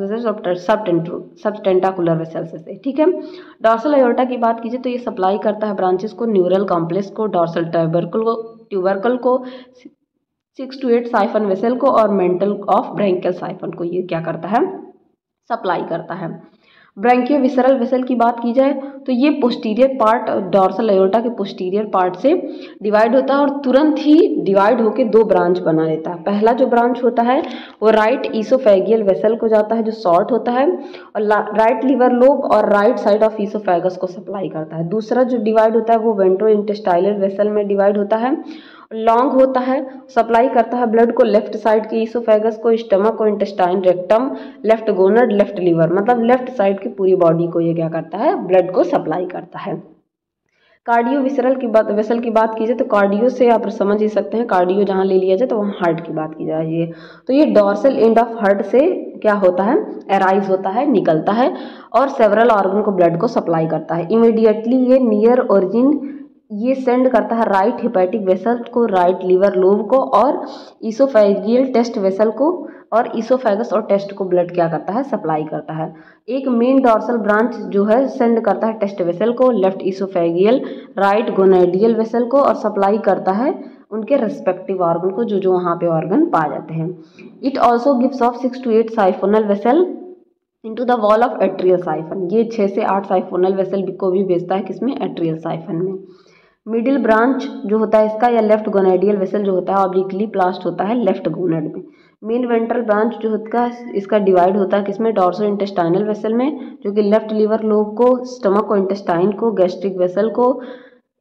vessel subtentacular vessel से। ठीक है, डॉर्सल अयोर्टा की बात कीजिए तो ये सप्लाई करता है ब्रांचेस को, न्यूरल कॉम्प्लेक्स को, डॉर्सल ट्यूबरकल को ट्यूबरकल को six to eight siphon vessel को, और मेंटल ऑफ ब्रैंकियल साइफन को ये क्या करता है, सप्लाई करता है। ब्रैंकियोविसरल वेसल की बात की जाए तो ये पोस्टीरियर पार्ट डॉर्सल अयोर्टा के पोस्टीरियर पार्ट से डिवाइड होता है और तुरंत ही डिवाइड होकर दो ब्रांच बना लेता है। पहला जो ब्रांच होता है वो राइट ईसोफेगियल वेसल को जाता है जो शॉर्ट होता है और राइट लिवर लोब और राइट साइड ऑफ ईसोफेगस को सप्लाई करता है। दूसरा जो डिवाइड होता है वो वेंट्रो इंटेस्टाइनल वेसल में डिवाइड होता है, लॉन्ग होता है, सप्लाई करता है ब्लड को लेफ्ट साइड के ईसोफेगस को, स्टमक को, intestine, rectum, left gonad, left liver, मतलब लेफ्ट साइड की पूरी बॉडी को ये क्या करता है, ब्लड को सप्लाई करता है। कार्डियो विसरल की बात वेसल की बात कीजिए तो कार्डियो से आप समझ ही सकते हैं, कार्डियो जहाँ ले लिया जाए तो वहाँ हार्ट की बात की जाए, तो ये डॉर्सल एंड ऑफ हार्ट से क्या होता है, एराइज होता है, निकलता है और सेवरल ऑर्गन को ब्लड को सप्लाई करता है। इमीडिएटली ये नियर ओरिजिन ये सेंड करता है राइट हेपेटिक वेसल को, राइट लिवर लोब को और ईसोफेगियल टेस्ट वेसल को, और ईसोफेगस और टेस्ट को ब्लड क्या करता है, सप्लाई करता है। एक मेन डॉर्सल ब्रांच जो है सेंड करता है टेस्ट वेसल को, left oesophageal, right gonadial vessel को, और सप्लाई करता है उनके रेस्पेक्टिव ऑर्गन को जो जो वहाँ पे ऑर्गन पाए जाते हैं। It also gives off six to eight siphonal vessel into the wall of atrial siphon, ये छः से आठ साइफोनल वेसल को भी भेजता है किसमें, एट्रियल साइफन में। मिडिल ब्रांच जो होता है इसका या लेफ्ट गोनाडियल वेसल जो होता है ऑब्लिकली प्लास्ट होता है लेफ्ट गोनड में। मेन वेंट्रल ब्रांच जो होता है इसका डिवाइड होता है किसमें, डॉर्सो इंटेस्टाइनल वेसल में, जो कि लेफ्ट लिवर लोब को, स्टमक को, इंटेस्टाइन को, गैस्ट्रिक वेसल को,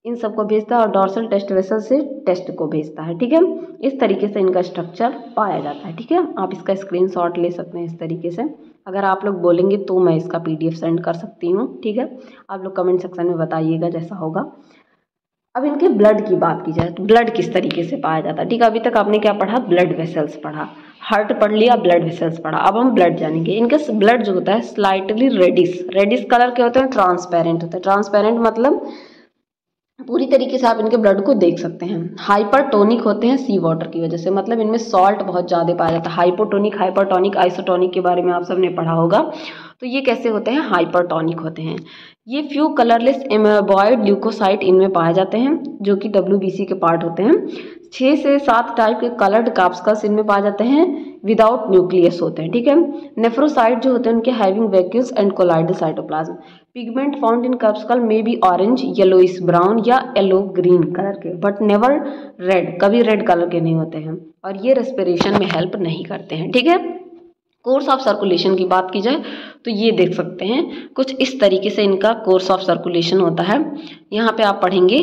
इन सबको भेजता है और डॉर्सल टेस्ट वेसल से टेस्ट को भेजता है। ठीक है, इस तरीके से इनका स्ट्रक्चर पाया जाता है। ठीक है, आप इसका स्क्रीनशॉट ले सकते हैं इस तरीके से। अगर आप लोग बोलेंगे तो मैं इसका पीडीएफ सेंड कर सकती हूँ। ठीक है, आप लोग कमेंट सेक्शन में बताइएगा जैसा होगा। अब इनके ब्लड की बात की जाए तो ब्लड किस तरीके से पाया जाता है। ठीक है, अभी तक आपने क्या पढ़ा, ब्लड वेसल्स पढ़ा, हार्ट पढ़ लिया, ब्लड वेसल्स पढ़ा। अब हम ब्लड जानेंगे। इनका ब्लड जो होता है स्लाइटली रेडिश रेडिश कलर के होते हैं, ट्रांसपेरेंट होते हैं। ट्रांसपेरेंट मतलब पूरी तरीके से आप इनके ब्लड को देख सकते हैं। हाइपरटोनिक होते हैं सी वाटर की वजह से, मतलब इनमें सॉल्ट बहुत ज़्यादा पाया जाता है। हाइपोटोनिक, हाइपरटोनिक, आइसोटोनिक के बारे में आप सबने पढ़ा होगा। तो ये कैसे होते हैं, हाइपरटोनिक होते हैं। ये फ्यू कलरलेस एमेबॉइड ल्यूकोसाइट इनमें पाए जाते हैं जो कि डब्ल्यूबीसी के पार्ट होते हैं। छः से सात टाइप के कलर्ड कार्पस्कल्स इनमें पाए जाते हैं, विदाउट न्यूक्लियस होते हैं। ठीक है, नेफ्रोसाइट जो होते हैं उनके having vacuoles and colloidal cytoplasm. Pigment found in corpuscle में बी ऑरेंज, येलोइश ब्राउन या येलो ग्रीन कलर के, बट नेवर रेड, कभी रेड कलर के नहीं होते हैं। और ये रेस्पिरेशन में हेल्प नहीं करते हैं। ठीक है, कोर्स ऑफ सर्कुलेशन की बात की जाए तो ये देख सकते हैं कुछ इस तरीके से इनका कोर्स ऑफ सर्कुलेशन होता है। यहाँ पे आप पढ़ेंगे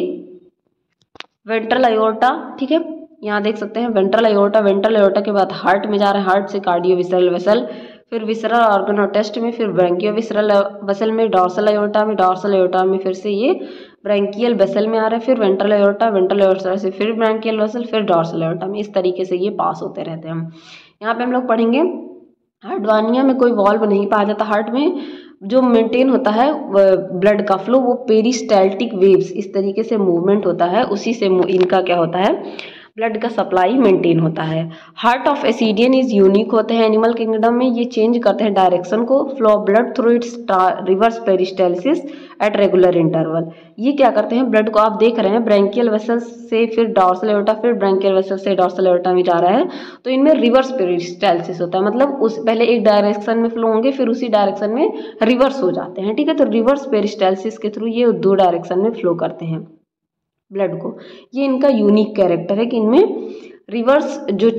वेंट्रल अयोर्टा। ठीक है, यहाँ देख सकते हैं वेंट्रल अयोर्टा, वेंट्रल अयोर्टा के बाद हार्ट में जा रहे हैं, हार्ट से कार्डियो विसरल वेसल, फिर विसरल ऑर्गन और टेस्ट में, फिर ब्रैंकियो विसरल वेसल में, डॉर्सल अयोर्टा में, डॉर्सल अयोर्टा में फिर से ये ब्रैंकियल वेसल में आ रहा है, फिर वेंट्रल अयोर्टा, वेंट्रल अयोर्टा से फिर ब्रैंकियल वेसल, फिर डॉर्सल अयोर्टा में। इस तरीके से ये पास होते रहते हैं। यहाँ पे हम लोग पढ़ेंगे हार्डवानिया में कोई वॉल्व नहीं पाया जाता। हार्ट में जो मेंटेन होता है ब्लड का फ्लो वो पेरिस्टाल्टिक वेव्स, इस तरीके से मूवमेंट होता है, उसी से इनका क्या होता है, ब्लड का सप्लाई मेंटेन होता है। Heart of ascidian is unique होते हैं एनिमल किंगडम में, ये चेंज करते हैं डायरेक्शन को, flow of blood through its reverse peristalsis at regular interval. ये क्या करते हैं, ब्लड को आप देख रहे हैं ब्रैंकियल वेसल से फिर डॉर्सल एओर्टा, फिर ब्रैंकियल वेसल से डॉर्सल एओर्टा में जा रहा है, तो इनमें रिवर्स पेरिस्टालिसिस होता है, मतलब उस पहले एक डायरेक्शन में फ्लो होंगे फिर उसी डायरेक्शन में रिवर्स हो जाते हैं। ठीक है, तो रिवर्स पेरिस्टालिसिस के थ्रू ये दो डायरेक्शन में फ्लो करते हैं ब्लड को। ये इनका यूनिक कैरेक्टर है कि इनमें रिवर्स जो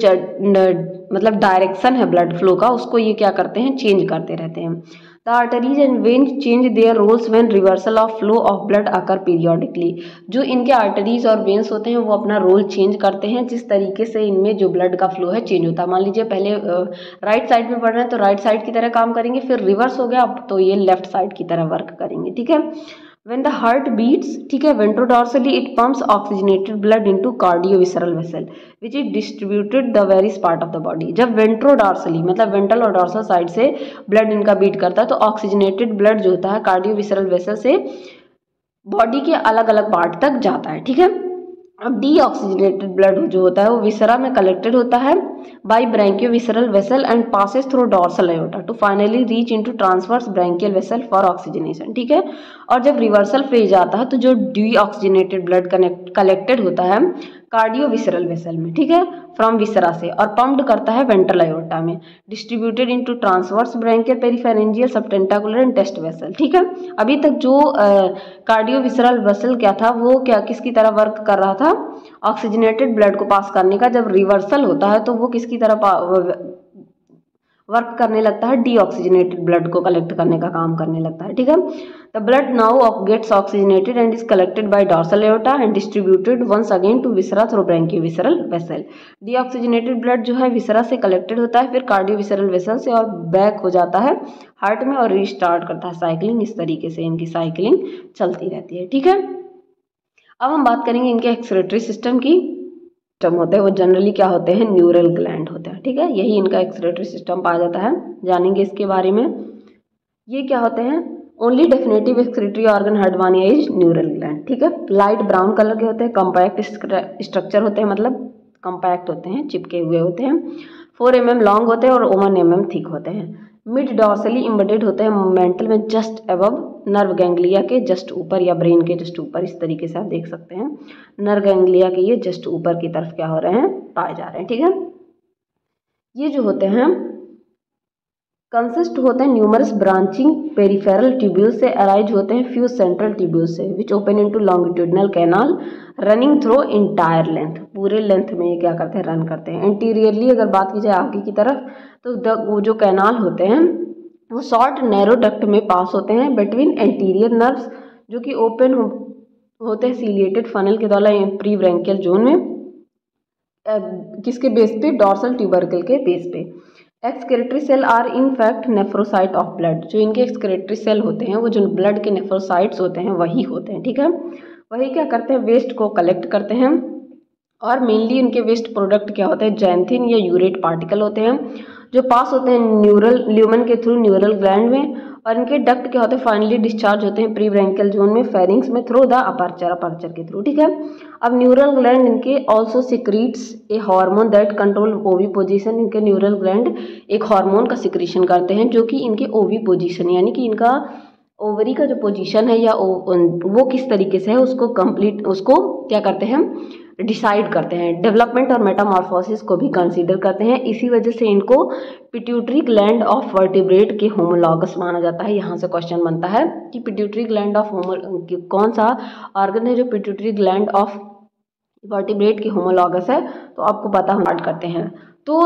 मतलब डायरेक्शन है ब्लड फ्लो का उसको ये क्या करते हैं, चेंज करते रहते हैं। The arteries and vein change their roles when reversal of flow of blood occur periodically. जो इनके आर्टरीज और वेन्स होते हैं वो अपना रोल चेंज करते हैं, जिस तरीके से इनमें जो ब्लड का फ्लो है चेंज होता है। मान लीजिए पहले राइट साइड में पढ़ रहे हैं तो राइट साइड की तरह काम करेंगे, फिर रिवर्स हो गया अब तो ये लेफ्ट साइड की तरह वर्क करेंगे। ठीक है, when the heart beats, ठीक है, ventrodorsally it pumps oxygenated blood into cardiovisceral vessel which is distributed the various part of the body। जब ventrodorsally मतलब वेंट्रल और डॉर्सल साइड से ब्लड इनका बीट करता है तो ऑक्सीजनेटेड ब्लड जो होता है कार्डियोविसरल वेसल से बॉडी के अलग अलग पार्ट तक जाता है। ठीक है, अब डीऑक्सीजनेटेड ब्लड जो होता है वो विसरा में कलेक्टेड होता है by branchiovisceral vessel and passes through dorsal aorta to finally reach into transverse branchial vessel for oxygenation. ठीक है, और जब रिवर्सल फेज आता है तो जो डीऑक्सीजनेटेड ब्लड कनेक्ट कलेक्टेड होता है कार्डियोविसरल वेसल में, ठीक है, फ्रॉम विसरा से, और पंप्ड करता है वेंट्रल अयोर्टा में, distributed into transverse branchial peripharyngeal subtentacular and test vessel. ठीक है, अभी तक जो कार्डियोविसरल वेसल क्या था वो क्या किसकी तरह वर्क कर रहा था, ऑक्सीजनेटेड ब्लड को पास करने का। जब रिवर्सल होता है तो वो किसकी तरह वर्क करने लगता है, डीऑक्सीजनेटेड ब्लड को कलेक्ट करने का काम करने लगता है। ठीक है, the blood now gets oxygenated and is collected by dorsal aorta and distributed once again to viscera through branchiovisceral vessel. Deoxygenated blood जो है विसरा से कलेक्टेड होता है फिर कार्डियोविसरल वेसल से और बैक हो जाता है हार्ट में और रीस्टार्ट करता है साइकिलिंग। इस तरीके से इनकी साइकिलिंग चलती रहती है। ठीक है, अब हम बात करेंगे इनके एक्सक्रीटरी सिस्टम की। सिस्टम होते हैं वो जनरली क्या होते हैं, न्यूरल ग्लैंड होते हैं। ठीक है, यही इनका एक्सक्रीटरी सिस्टम पाया जाता है, जानेंगे इसके बारे में। ये क्या होते हैं, ओनली डेफिनेटिव एक्सक्रीटरी ऑर्गन हार्डवानिया इज न्यूरल ग्लैंड। ठीक है, लाइट ब्राउन कलर के होते हैं, कम्पैक्ट स्ट्रक्चर होते हैं, मतलब कम्पैक्ट होते हैं, चिपके हुए होते हैं, फोर एम एम लॉन्ग होते हैं और वन एम एम थिक होते हैं। मिड डॉर्सली इम्बेडेड होते हैं मेंटल में जस्ट अबव नर्व गैंग्लिया के जस्ट ऊपर या ब्रेन के जस्ट ऊपर। इस तरीके से आप देख सकते हैं नर्व गैंग्लिया के ये जस्ट ऊपर की तरफ क्या हो रहे हैं, पाए जा रहे हैं। ठीक है, ये जो होते हैं कंसिस्ट होते हैं न्यूमरस ब्रांचिंग पेरिफेरल ट्यूब्यूल से अराइज होते हैं फ्यू सेंट्रल ट्यूब्यूल से which open into longitudinal canal running through entire length. पूरे लेंथ में ये क्या करते हैं, रन करते हैं। एंटीरियरली अगर बात की जाए आगे की तरफ तो वो जो कैनाल होते हैं वो शॉर्ट नैरो डक्ट में पास होते हैं बिटवीन एंटीरियर नर्व्स जो कि ओपन हो होते हैं सीलिएटेड फनल के द्वारा प्री ब्रैंकियल जोन में, किसके बेस पे, डॉर्सल ट्यूबरकल के बेस पे। Excretory cell are in fact nephrocyte of blood, जो इनके एक्सक्रीटरी सेल होते हैं वो जो ब्लड के नेफ्रोसाइट्स होते हैं वही होते हैं, ठीक है। वही क्या करते हैं, वेस्ट को कलेक्ट करते हैं और मेनली इनके वेस्ट प्रोडक्ट क्या होते हैं, जैंथिन या यूरेट पार्टिकल होते हैं जो पास होते हैं न्यूरल ल्यूमन के थ्रू न्यूरल ग्लैंड में, और इनके डक्ट क्या होते हैं, फाइनली डिस्चार्ज होते हैं प्री ब्रैंकियल जोन में फेरिंग्स में थ्रू द अपर्चर अपर्चर के थ्रू, ठीक है। अब न्यूरल ग्लैंड इनके also secretes a hormone that control oviposition, इनके न्यूरल ग्लैंड एक हार्मोन का सिक्रीशन करते हैं जो कि इनके ओवी पोजीशन यानी कि इनका ओवरी का जो पोजीशन है या वो किस तरीके से है उसको कंप्लीट उसको क्या करते हैं, डिसाइड करते हैं। डेवलपमेंट और मेटामॉर्फोसिस को भी कंसीडर करते हैं। इसी वजह से इनको पिट्यूटरी ग्लैंड ऑफ वर्टिब्रेट के होमोलॉगस माना जाता है। यहाँ से क्वेश्चन बनता है कि पिट्यूटरी ग्लैंड ऑफ होमो कौन सा ऑर्गन है जो पिट्यूटरी ग्लैंड ऑफ वर्टिब्रेट के होमोलॉगस है, तो आपको पता होना करते हैं। तो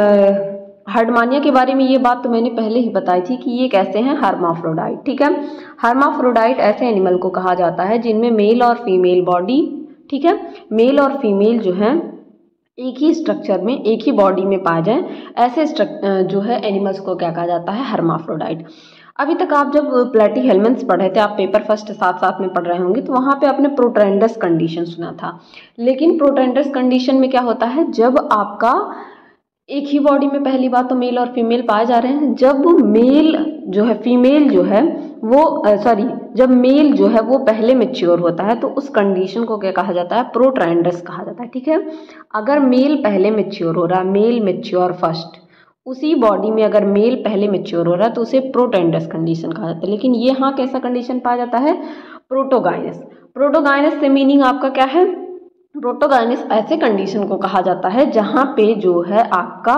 हर्डमानिया के बारे में ये बात तो मैंने पहले ही बताई थी कि ये कैसे हैं, हर्माफ्रोडाइट, ठीक है। हर्माफ्रोडाइट ऐसे एनिमल को कहा जाता है जिनमें मेल और फीमेल बॉडी, ठीक है, मेल और फीमेल जो है एक ही स्ट्रक्चर में एक ही बॉडी में पाए जाए, ऐसे जो है एनिमल्स को क्या कहा जाता है, हर्माफ्रोडाइट। अभी तक आप जब प्लेटीहेल्मिन्थ्स पढ़ रहे थे, आप पेपर फर्स्ट साथ साथ में पढ़ रहे होंगे, तो वहाँ पे आपने प्रोट्रेंडस कंडीशन सुना था। लेकिन प्रोट्रेंडस कंडीशन में क्या होता है, जब आपका एक ही बॉडी में पहली बात तो मेल और फीमेल पाए जा रहे हैं, जब मेल जो है फीमेल जो है वो सॉरी जब मेल जो है वो पहले मैच्योर होता है तो उस कंडीशन को क्या कहा जाता है, प्रोट्रेंडस कहा जाता है, ठीक है। अगर मेल पहले मैच्योर हो रहा है, मेल मैच्योर फर्स्ट, उसी बॉडी में अगर मेल पहले मैच्योर हो रहा है तो उसे प्रोटेंडस कंडीशन कहा जाता है। लेकिन ये यहाँ कैसा कंडीशन पाया जाता है, प्रोटोगाइनस। प्रोटोगाइनस से मीनिंग आपका क्या है, प्रोटोगाइनस ऐसे कंडीशन को कहा जाता है जहाँ पे जो है आपका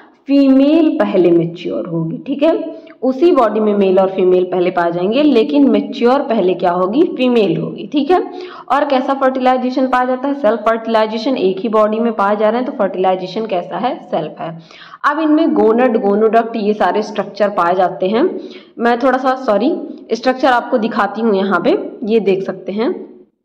फीमेल पहले मैच्योर होगी, ठीक है। उसी बॉडी में मेल और फीमेल पहले पाए जाएंगे लेकिन मैच्योर पहले क्या होगी, फीमेल होगी, ठीक है। और कैसा फर्टिलाइजेशन पाया जाता है, सेल्फ फर्टिलाइजेशन। एक ही बॉडी में पाए जा रहे हैं तो फर्टिलाइजेशन कैसा है, सेल्फ है। अब इनमें गोनड, गोनोडक्ट, ये सारे स्ट्रक्चर पाए जाते हैं। मैं थोड़ा सा सॉरी स्ट्रक्चर आपको दिखाती हूँ, यहाँ पे ये देख सकते हैं,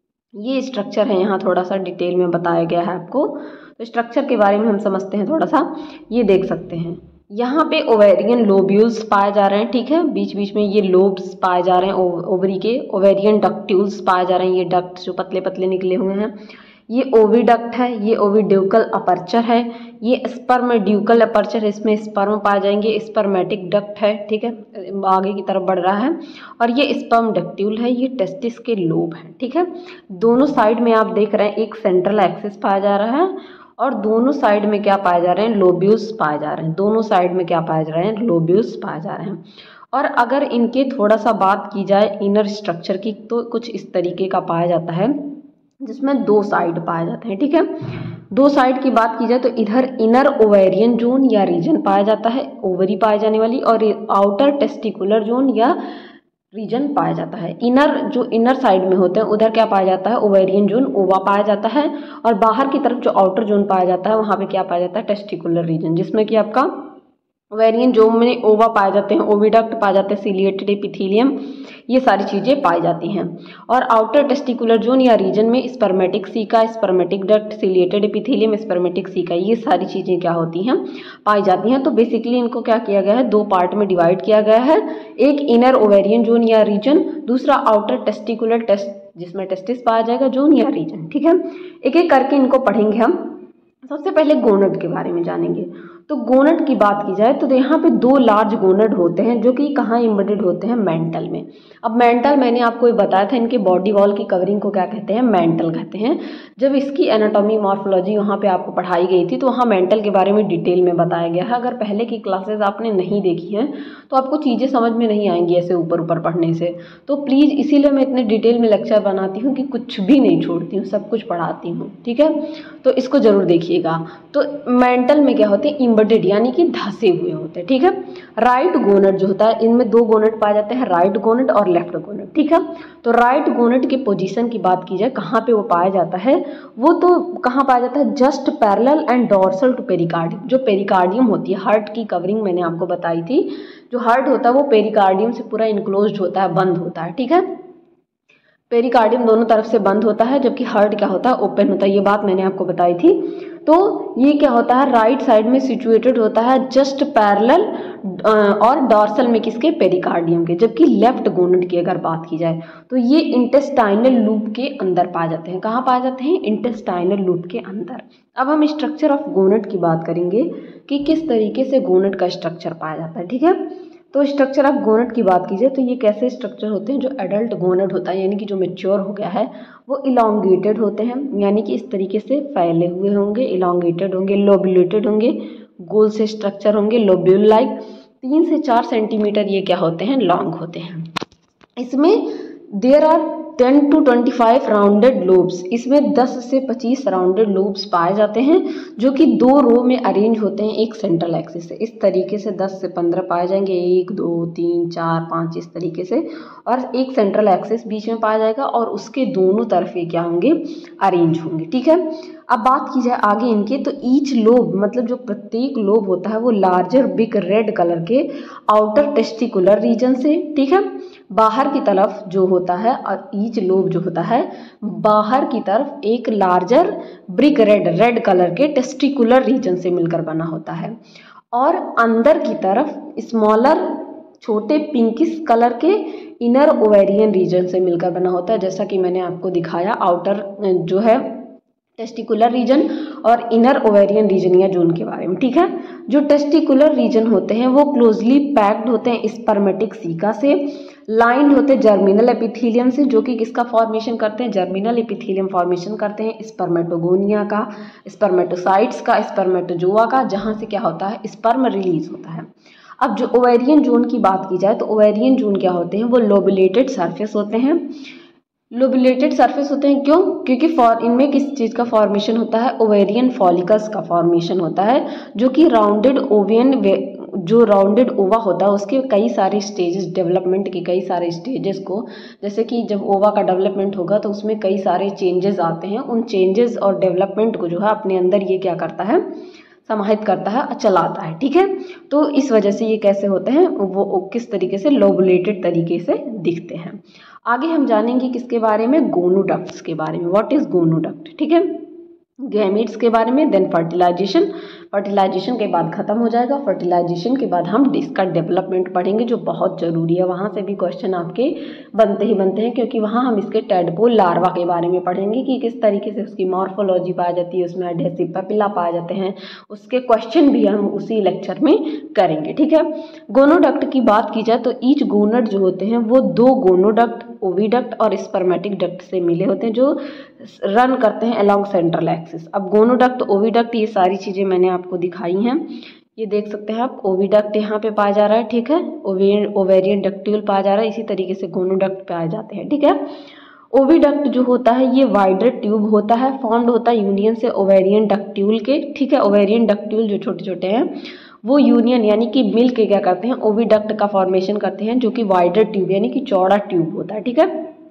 ये स्ट्रक्चर है, यहाँ थोड़ा सा डिटेल में बताया गया है आपको। तो स्ट्रक्चर के बारे में हम समझते हैं थोड़ा सा। ये देख सकते हैं यहाँ पे ओवेरियन लोब्यूल्स पाए जा रहे हैं, ठीक है, बीच बीच में ये लोब्स पाए जा रहे हैं ओवरी के। ओवेरियन डक्ट्यूल्स पाए जा रहे हैं, ये डक्ट जो पतले पतले निकले हुए हैं, ये ओविडक्ट है। ये ओविड्यूकल अपर्चर है, ये स्पर्मड्यूकल अपर्चर है, इसमें स्पर्म पाए जाएंगे। स्पर्मेटिक डक्ट है, ठीक है, आगे की तरफ बढ़ रहा है। और ये स्पर्म डक्ट्यूल है, ये टेस्टिस के लोब है, ठीक है। दोनों साइड में आप देख रहे हैं एक सेंट्रल एक्सिस पाया जा रहा है और दोनों साइड में क्या पाए जा रहे हैं, लोब्यूल्स पाए जा रहे हैं। दोनों साइड में क्या पाए जा रहे हैं, लोब्यूल्स पाए जा रहे हैं। और अगर इनके थोड़ा सा बात की जाए इनर स्ट्रक्चर की, तो कुछ इस तरीके का पाया जाता है जिसमें दो साइड पाए जाते हैं, ठीक है। दो साइड की बात की जाए तो इधर इनर ओवेरियन जोन या रीजन पाया जाता है, ओवरी पाए जाने वाली, और आउटर टेस्टिकुलर जोन या रीजन पाया जाता है। इनर जो इनर साइड में होते हैं उधर क्या पाया जाता है, ओवेरियन जोन, ओवा पाया जाता है। और बाहर की तरफ जो आउटर जोन पाया जाता है वहाँ पे क्या पाया जाता है, टेस्टिकुलर रीजन, जिसमें कि आपका ओवेरियन जोन में ओवा पाए जाते हैं, ओविडक्ट पाए जाते हैं, सीलिएटेड एपिथेलियम, ये सारी चीज़ें पाई जाती हैं। और आउटर टेस्टिकुलर जोन या रीजन में spermatic caeca, spermatic duct, ciliated epithelium, spermatic caeca, ये सारी चीज़ें क्या होती हैं, पाई जाती हैं। तो बेसिकली इनको क्या किया गया है, दो पार्ट में डिवाइड किया गया है, एक इनर ओवेरियन जोन या रीजन, दूसरा आउटर टेस्टिकुलर टेस्ट जिसमें टेस्टिस पाया जाएगा, जोन या रीजन, ठीक है। एक एक करके इनको पढ़ेंगे हम। सबसे पहले गोनड के बारे में जानेंगे। तो गोनड की बात की जाए तो यहाँ पे दो लार्ज गोनड होते हैं जो कि कहाँ इम्बेडेड होते हैं, मेंटल में। अब मेंटल मैंने आपको ये बताया था, इनके बॉडी वॉल की कवरिंग को क्या कहते हैं, मेंटल कहते हैं। जब इसकी एनाटॉमी मॉर्फोलॉजी वहाँ पे आपको पढ़ाई गई थी तो वहाँ मेंटल के बारे में डिटेल में बताया गया है। अगर पहले की क्लासेज आपने नहीं देखी हैं तो आपको चीज़ें समझ में नहीं आएंगी ऐसे ऊपर ऊपर पढ़ने से। तो प्लीज़ इसीलिए मैं इतने डिटेल में लेक्चर बनाती हूँ कि कुछ भी नहीं छोड़ती हूँ, सब कुछ पढ़ाती हूँ, ठीक है। तो इसको ज़रूर देखिएगा। तो मेंटल में क्या होते हैं, इम्बेडेड यानी कि धंसे हुए होते हैं, ठीक है। राइट गोनड जो होता है, इनमें दो गोनड पाए जाते हैं, राइट गोनड और लेफ्ट गोनड, ठीक है। तो राइट गोनड के पोजीशन की बात की जाए, कहाँ पे वो पाया जाता है, वो तो कहाँ पाया जाता है, just parallel and dorsal to pericardium. जो पेरिकार्डियम होती है, हार्ट की कवरिंग मैंने आपको बताई थी, जो हार्ट होता है वो पेरिकार्डियम से पूरा इनक्लोज्ड होता है, बंद होता है, ठीक है। पेरिकार्डियम दोनों तरफ से बंद होता है, जबकि हार्ट क्या होता है, ओपन होता है। ये बात मैंने आपको बताई थी। तो ये क्या होता है, राइट साइड में सिचुएटेड होता है जस्ट पैरेलल और डॉर्सल में किसके, पेरिकार्डियम के। जबकि लेफ्ट गोनड की अगर बात की जाए तो ये इंटेस्टाइनल लूप के अंदर पाए जाते हैं। कहाँ पाए जाते हैं, इंटेस्टाइनल लूप के अंदर। अब हम स्ट्रक्चर ऑफ गोनड की बात करेंगे कि किस तरीके से गोनड का स्ट्रक्चर पाया जाता है। ठीक है, तो स्ट्रक्चर ऑफ गोनड की बात कीजिए तो ये कैसे स्ट्रक्चर होते हैं। जो एडल्ट गोनड होता है यानी कि जो मैच्योर हो गया है वो इलोंगेटेड होते हैं, यानी कि इस तरीके से फैले हुए होंगे, इलोंगेटेड होंगे, लोबुलेटेड होंगे, गोल से स्ट्रक्चर होंगे, लोब्यूल लाइक। तीन से चार सेंटीमीटर ये क्या होते हैं, लॉन्ग होते हैं। इसमें there are ten to twenty five rounded lobes, इसमें दस से पच्चीस राउंडेड लोब्स पाए जाते हैं जो कि दो रो में अरेंज होते हैं एक सेंट्रल एक्सिस से। इस तरीके से दस से पंद्रह पाए जाएंगे, एक दो तीन चार पाँच इस तरीके से, और एक सेंट्रल एक्सिस बीच में पाया जाएगा और उसके दोनों तरफ ये क्या होंगे, अरेंज होंगे। ठीक है, अब बात की जाए आगे इनके, तो ईच लोब मतलब जो प्रत्येक लोब होता है वो लार्जर बिग रेड कलर के आउटर टेस्टिकुलर रीजन से, ठीक है, बाहर की तरफ जो होता है, और ईच लोब जो होता है बाहर की तरफ एक larger brick red red colour के टेस्टिकुलर रीजन से मिलकर बना होता है, और अंदर की तरफ स्मॉलर छोटे पिंकिश कलर के इनर ओवेरियन रीजन से मिलकर बना होता है। जैसा कि मैंने आपको दिखाया, आउटर जो है टेस्टिकुलर रीजन और इनर ओवेरियन रीजन या जोन के बारे में। ठीक है, जो टेस्टिकुलर रीजन होते हैं वो क्लोजली पैक्ड होते हैं स्पर्मेटिक सीका से, लाइंड होते हैं जर्मिनल एपिथेलियम से, जो कि किसका फॉर्मेशन करते हैं, जर्मिनल एपिथेलियम फॉर्मेशन करते हैं स्पर्मेटोगोनिया का, स्पर्मेटोसाइट्स का, स्पर्मेटोजोआ का, जहाँ से क्या होता है, स्पर्म रिलीज होता है। अब जो ओवेरियन जोन की बात की जाए तो ओवेरियन जोन क्या होते हैं, वो लोबुलेटेड सरफेस होते हैं। लोबुलेटेड सरफेस होते हैं क्यों, क्योंकि फॉर इनमें किस चीज़ का फॉर्मेशन होता है, ओवेरियन फॉलिकल्स का फॉर्मेशन होता है, जो कि राउंडेड ओवियन जो राउंडेड ओवा होता है उसके कई सारे स्टेजेस, डेवलपमेंट के कई सारे स्टेजेस को, जैसे कि जब ओवा का डेवलपमेंट होगा तो उसमें कई सारे चेंजेस आते हैं, उन चेंजेस और डेवलपमेंट को जो है अपने अंदर ये क्या करता है, समाहित करता है, चलाता है। ठीक है, तो इस वजह से ये कैसे होते हैं, वो किस तरीके से लोबुलेटेड तरीके से दिखते हैं। आगे हम जानेंगे किसके बारे में, गोनोडक्ट्स के बारे में। व्हाट इज गोनोडक्ट, ठीक है, गैमीट्स के बारे में, देन फर्टिलाइजेशन। फर्टिलाइजेशन के बाद खत्म हो जाएगा। फर्टिलाइजेशन के बाद हम इसका डेवलपमेंट पढ़ेंगे जो बहुत ज़रूरी है। वहाँ से भी क्वेश्चन आपके बनते ही बनते हैं, क्योंकि वहाँ हम इसके टेडपोल लार्वा के बारे में पढ़ेंगे कि किस तरीके से उसकी मॉर्फोलॉजी पाई जाती है, उसमें एडहेसिव पेपिला पाए जाते हैं, उसके क्वेश्चन भी हम उसी लेक्चर में करेंगे। ठीक है, गोनोडक्ट की बात की जाए तो ईच गोनड जो होते हैं वो दो गोनोडक्ट, ओविडक्ट और स्पर्मेटिक डक्ट से मिले होते हैं जो रन करते हैं अलोंग सेंट्रल एक्सिस। अब गोनोडक्ट, ओविडक्ट, ये सारी चीज़ें मैंने आपको दिखाई हैं। ये देख सकते हैं आप, ओविडक्ट यहाँ पे पाया जा रहा है, ठीक है, ओवेरियन ओवेरियन डक्ट्यूल पाया जा रहा है, इसी तरीके से गोनोडक्ट पाए जाते हैं। ठीक है, ओविडक्ट जो होता है ये वाइडर ट्यूब होता है, फॉर्म्ड होता है यूनियन से ओवेरियन डक्ट्यूल के। ठीक है, ओवेरियन डक्ट्यूल जो छोटे छोटे हैं वो यूनियन यानी कि मिल के क्या करते हैं, ओविडक्ट का फॉर्मेशन करते हैं, जो कि वाइडर ट्यूब यानी कि चौड़ा ट्यूब होता है। ठीक है,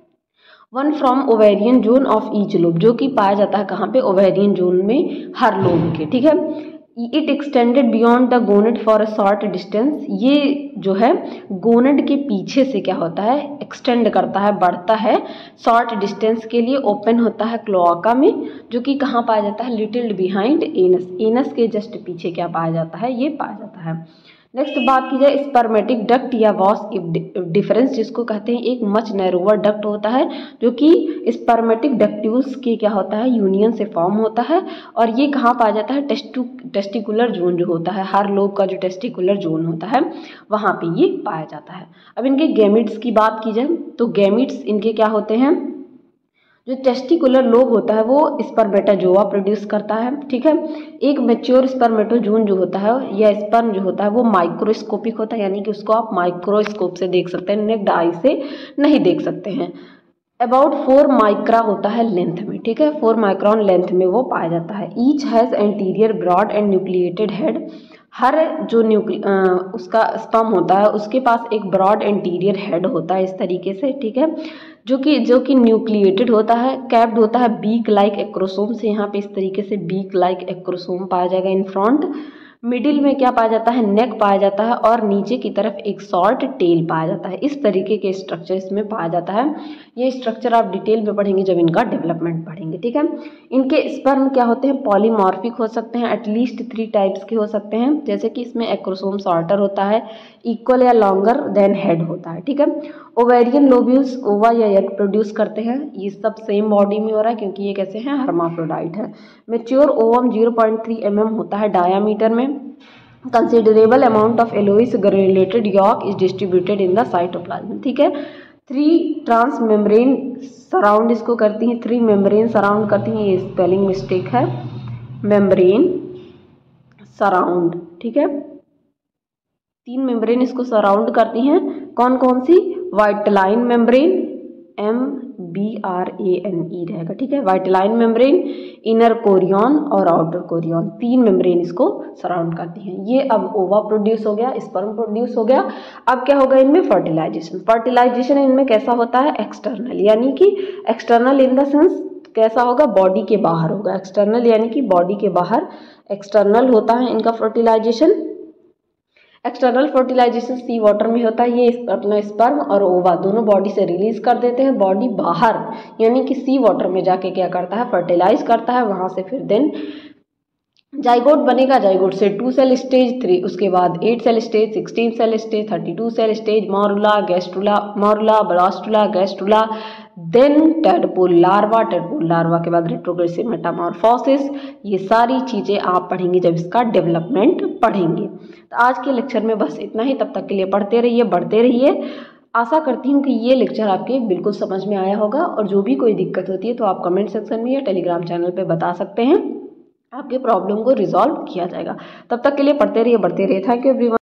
one from ovarian zone of each lobe, जो कि पाया जाता है कहाँ पे, ओवेरियन जोन में हर लोब के। ठीक है, it extended beyond the gonad for a short distance, ये जो है गोनेड के पीछे से क्या होता है, एक्सटेंड करता है, बढ़ता है शॉर्ट डिस्टेंस के लिए, ओपन होता है क्लोआका में, जो कि कहाँ पाया जाता है, लिटिल बिहाइंड एनस, एनस के जस्ट पीछे क्या पाया जाता है, ये पाया जाता है। नेक्स्ट बात की जाए स्पर्मेटिक डक्ट या वॉस डिफरेंस, जिसको कहते हैं, एक मच नैरोवर डक्ट होता है जो कि स्पर्मेटिक डक्ट्यूल्स के क्या होता है, यूनियन से फॉर्म होता है, और ये कहाँ पाया जाता है, टेस्टू टेस्टिकुलर जोन जो होता है, हर लोब का जो टेस्टिकुलर जोन होता है वहाँ पे ये पाया जाता है। अब इनके गैमिट्स की बात की जाए तो गैमिट्स इनके क्या होते हैं, जो टेस्टिकुलर लोब होता है वो स्पर्मेटाजोआ प्रोड्यूस करता है। ठीक है, एक मैच्योर स्पर्मेटोजोन जो होता है या स्पर्म जो होता है वो माइक्रोस्कोपिक होता है, यानी कि उसको आप माइक्रोस्कोप से देख सकते हैं, नेक्ड आई से नहीं देख सकते हैं। अबाउट फोर माइक्रा होता है लेंथ में। ठीक है, फोर माइक्रॉन लेंथ में वो पाया जाता है। Each has anterior broad and nucleated head, हर जो न्यूक्ली उसका स्पर्म होता है उसके पास एक ब्रॉड एंटीरियर हेड होता है इस तरीके से। ठीक है, जो कि जो कि न्यूक्लिएटेड होता है, कैप्ड होता है बीक लाइक एक्रोसोम से, यहाँ पे इस तरीके से बीक लाइक एक्रोसोम पाया जाएगा इन फ्रंट। मिडिल में क्या पाया जाता है, नेक पाया जाता है और नीचे की तरफ एक शॉर्ट टेल पाया जाता है। इस तरीके के स्ट्रक्चर इसमें पाया जाता है। ये स्ट्रक्चर आप डिटेल में पढ़ेंगे जब इनका डेवलपमेंट पढ़ेंगे, ठीक है। इनके स्पर्म क्या होते हैं, पॉलीमॉर्फिक हो सकते हैं, एटलीस्ट थ्री टाइप्स के हो सकते हैं, जैसे कि इसमें एक्रोसोम शॉर्टर होता है, इक्वल या लॉन्गर देन हेड होता है, ठीक है। ओवेरियन लोब्यूल्स ओवा या एग प्रोड्यूस करते हैं, ये सब सेम बॉडी में हो रहा है क्योंकि ये कैसे हैं, हर्माफ्रोडाइट है। Mature ovum zero point three M m होता है डायामीटर में। Considerable amount of aloes granulated yolk is distributed in the cytoplasm, ठीक है। थ्री ट्रांस मेम्ब्रेन सराउंड इसको करती हैं, थ्री मेम्ब्रेन सराउंड करती हैं, ये स्पेलिंग मिस्टेक है, मेम्ब्रेन सराउंड, ठीक है। तीन मेम्ब्रेन इसको सराउंड करती हैं, कौन कौन सी, vitelline membrane, M B R A N E रहेगा, ठीक है। वाइटलाइन मेम्ब्रेन, इनर कोरियन और आउटर कोरियन, तीन मेम्ब्रेन इसको सराउंड करती हैं। ये अब ओवा प्रोड्यूस हो गया, स्पर्म प्रोड्यूस हो गया। अब क्या होगा इनमें, फर्टिलाइजेशन। फर्टिलाइजेशन इनमें कैसा होता है, एक्सटर्नल, यानी कि एक्सटर्नल इन द सेंस कैसा होगा, बॉडी के बाहर होगा। एक्सटर्नल यानी कि बॉडी के बाहर, एक्सटर्नल होता है इनका fertilisation. External fertilisation sea water में होता है, ये अपना स्पर्म और ओवा दोनों बॉडी से रिलीज कर देते हैं, बॉडी बाहर यानी कि सी वाटर में जाके क्या करता है, फर्टिलाइज करता है, वहां से फिर देन जाइगोट बनेगा। जाइगोट से टू सेल स्टेज, थ्री उसके बाद eight cell stage, sixteen cell stage, thirty two cell stage, morula gastrula, morula blastula gastrula, then tadpole larva, tadpole larva के बाद रेट्रोग्रेसिव मेटामॉर्फोसिस। ये सारी चीज़ें आप पढ़ेंगे जब इसका डेवलपमेंट पढ़ेंगे। तो आज के लेक्चर में बस इतना ही, तब तक के लिए पढ़ते रहिए, बढ़ते रहिए। आशा करती हूँ कि ये लेक्चर आपके बिल्कुल समझ में आया होगा, और जो भी कोई दिक्कत होती है तो आप कमेंट सेक्शन में या टेलीग्राम चैनल पे बता सकते हैं, आपके प्रॉब्लम को रिजॉल्व किया जाएगा। तब तक के लिए पढ़ते रहिए, बढ़ते रहिए। Thank you everyone.